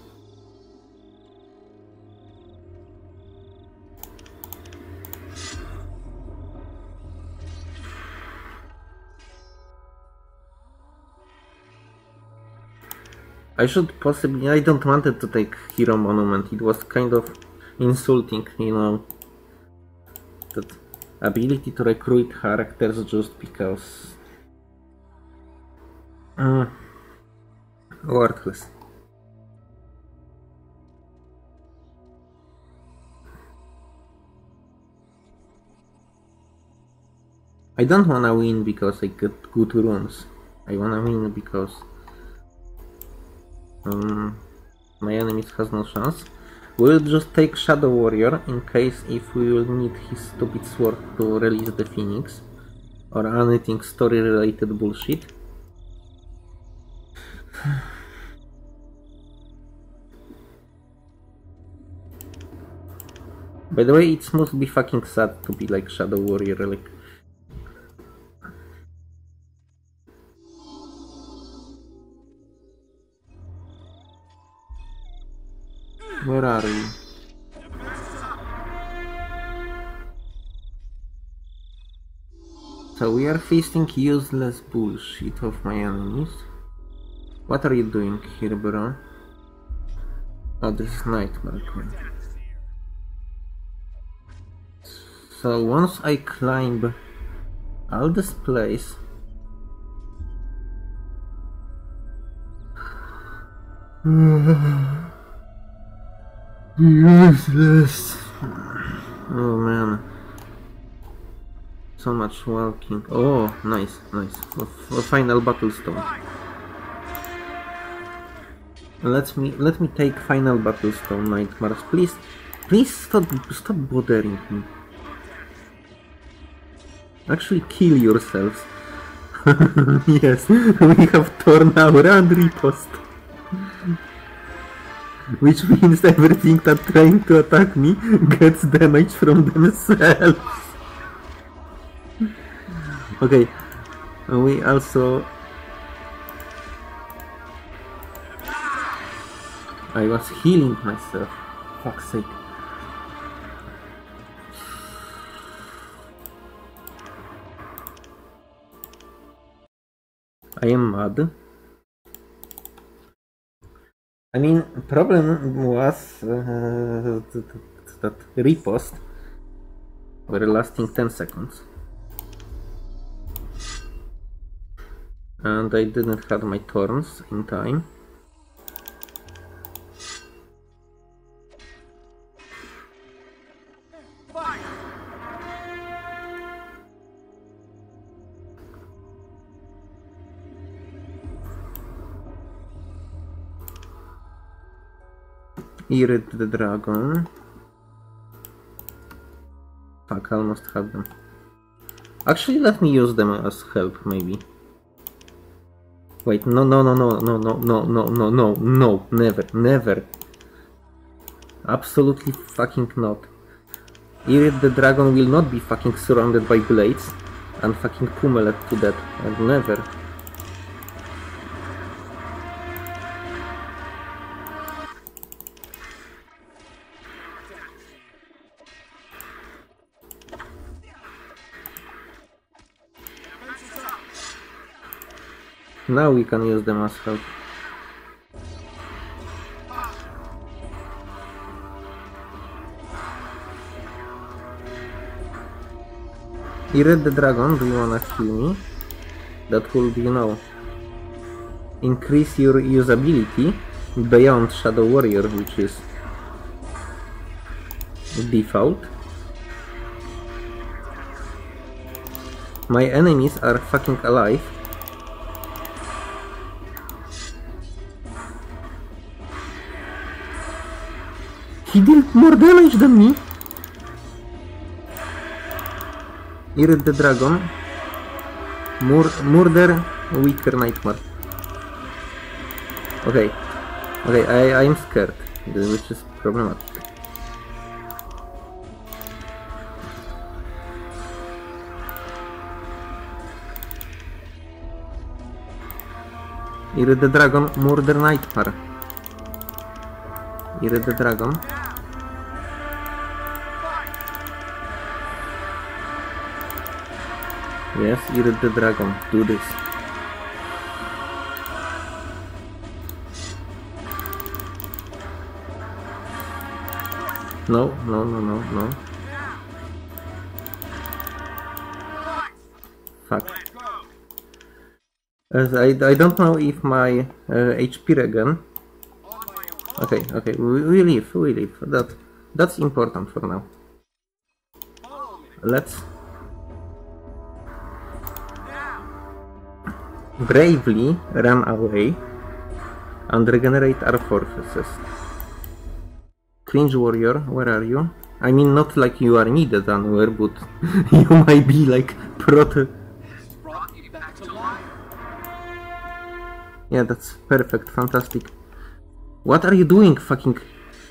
I should possibly... I don't want it to take Hero Monument. It was kind of insulting, you know, that ability to recruit characters just because... Uh, worthless. I don't wanna win because I get good runes. I wanna win because um, my enemies has no chance. We'll just take Shadow Warrior in case if we will need his stupid sword to release the Phoenix or anything story related bullshit. By the way, it must be fucking sad to be like Shadow Warrior, like... Where are you? So we are facing useless bullshit of my enemies. What are you doing here, bro? Oh, this is Nightmare Queen. So once I climb all this place, useless. Oh man, so much walking. Oh, nice, nice. A, a final battlestone. Let me let me take final battlestone, Nightmares. Please, please stop stop bothering me. Actually, kill yourselves. Yes, we have torn our and riposte. Which means everything that trying to attack me gets damage from themselves. Okay, we also... I was healing myself, fuck's sake. I am mad. I mean, problem was uh, that riposte were lasting ten seconds. And I didn't have my turns in time. Irid the Dragon. Fuck, I almost had them. Actually, let me use them as help, maybe. Wait, no, no, no, no, no, no, no, no, no, no, no, never, never. Absolutely fucking not. Irid the Dragon will not be fucking surrounded by blades and fucking pummeled to death. And never. Now we can use them as help. Irid the Dragon, do you wanna heal me? That will, you know, increase your usability beyond Shadow Warrior, which is default. My enemies are fucking alive. He did more damage than me. Irid the Dragon. Mur murder, Weaker Nightmare. Okay. Okay, I, I'm scared, which is problematic. Irid the Dragon, Murder Nightmare. Irid the Dragon. Yes, Irid the Dragon, do this. No, no, no, no, no. Fuck. As I, I don't know if my uh, H P regen. Okay, okay, we, we leave, we leave. That, that's important for now. Let's bravely run away and regenerate our fortresses. Cringe warrior, where are you? I mean, not like you are needed anywhere, but you might be like proto. Yeah, that's perfect, fantastic. What are you doing, fucking?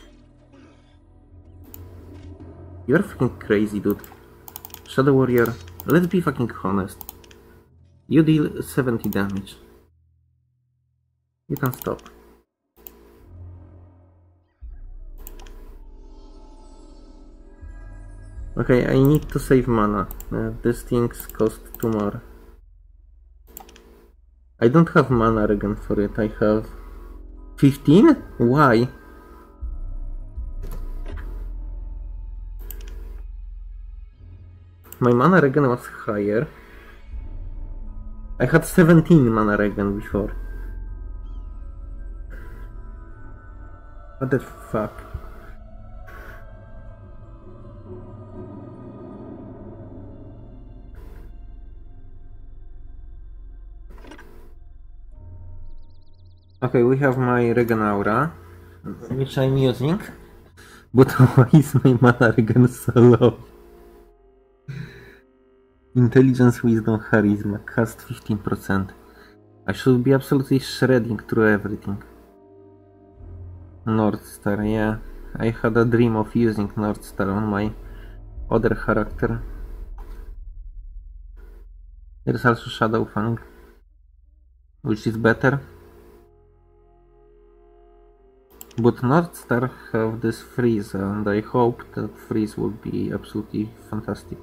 You're fucking crazy, dude. Shadow warrior, let's be fucking honest. You deal seventy damage. You can stop. Okay, I need to save mana. Uh, these things cost two more. I don't have mana regen for it. I have fifteen? Why? My mana regen was higher. I had seventeen mana regen before. What the fuck? Okay, we have my regen aura, which I'm using, but why is my mana regen so low? Intelligence, Wisdom, Charisma, cast fifteen percent. I should be absolutely shredding through everything. North Star, yeah. I had a dream of using North Star on my other character. There's also Shadowfang, which is better. But North Star have this freeze, and I hope that freeze will be absolutely fantastic.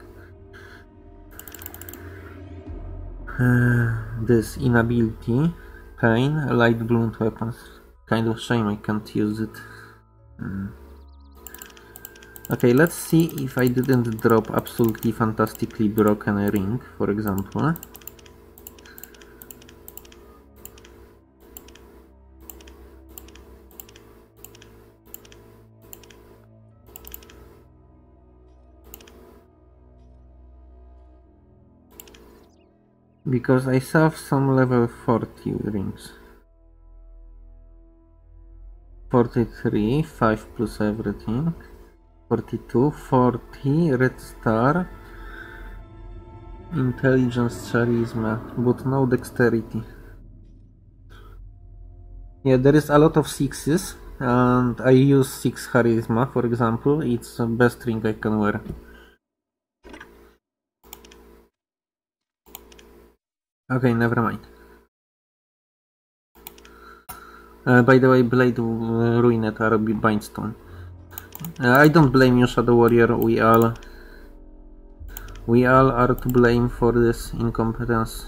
Uh, this inability, pain, light blunt weapons. Kind of shame I can't use it. Mm. Okay, let's see if I didn't drop absolutely fantastically broken ring, for example. Because I have some level forty rings. forty-three, five plus everything. forty-two, forty, red star. Intelligence, charisma, but no dexterity. Yeah, there is a lot of sixes, and I use six charisma, for example. It's the best ring I can wear. Okay, never mind. Uh, by the way, Blade uh, ruined our Bindstone. Uh, I don't blame you, Shadow Warrior. We all, we all are to blame for this incompetence.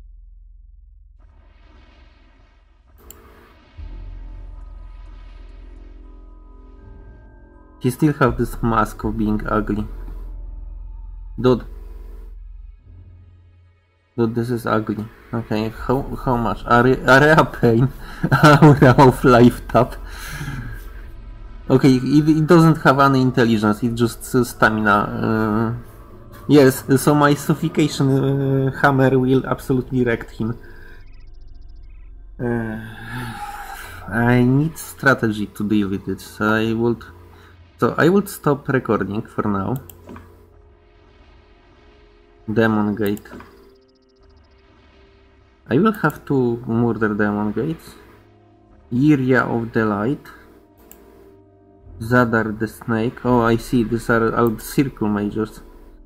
He still have this mask of being ugly. Dude. Dude, this is ugly. Okay, how how much? Area, area pain, aura of life tap. Okay, it, it doesn't have any intelligence. It's just uh, stamina. Uh, Yes, so my suffocation uh, hammer will absolutely wreck him. Uh, I need strategy to deal with it. So I would, so I would stop recording for now. Demon Gate. I will have to murder Demon Gates. Area of the Light. Zadar the Snake. Oh, I see. These are all circle majors.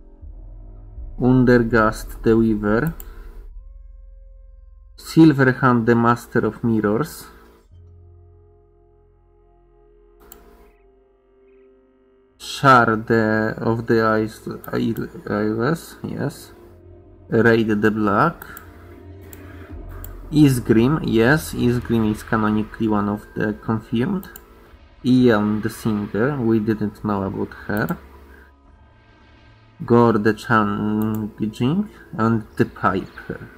Undergast the Weaver. Silverhand the Master of Mirrors. Shard the, of the Eyes, Eyeless, yes. Raid the Black. Isgrim, yes, Isgrim is canonically one of the confirmed. Ian the Singer, we didn't know about her. Gore the Changing, and the Piper.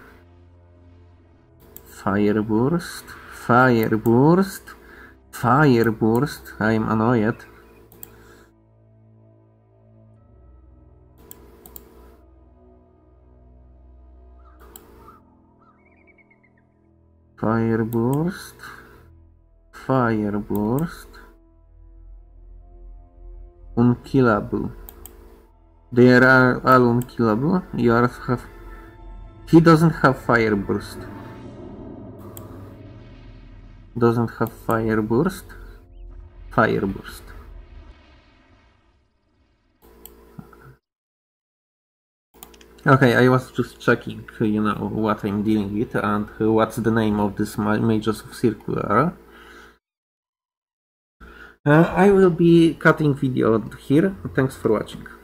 Fireburst, Fireburst, Fireburst, I'm annoyed. Fireburst, Fireburst, Unkillable. They are all unkillable. Yours have. He doesn't have Fireburst. Doesn't have Fireburst. Fireburst. Okay, I was just checking, you know, what I'm dealing with and what's the name of this Mages of Circular. Uh, I will be cutting video here. Thanks for watching.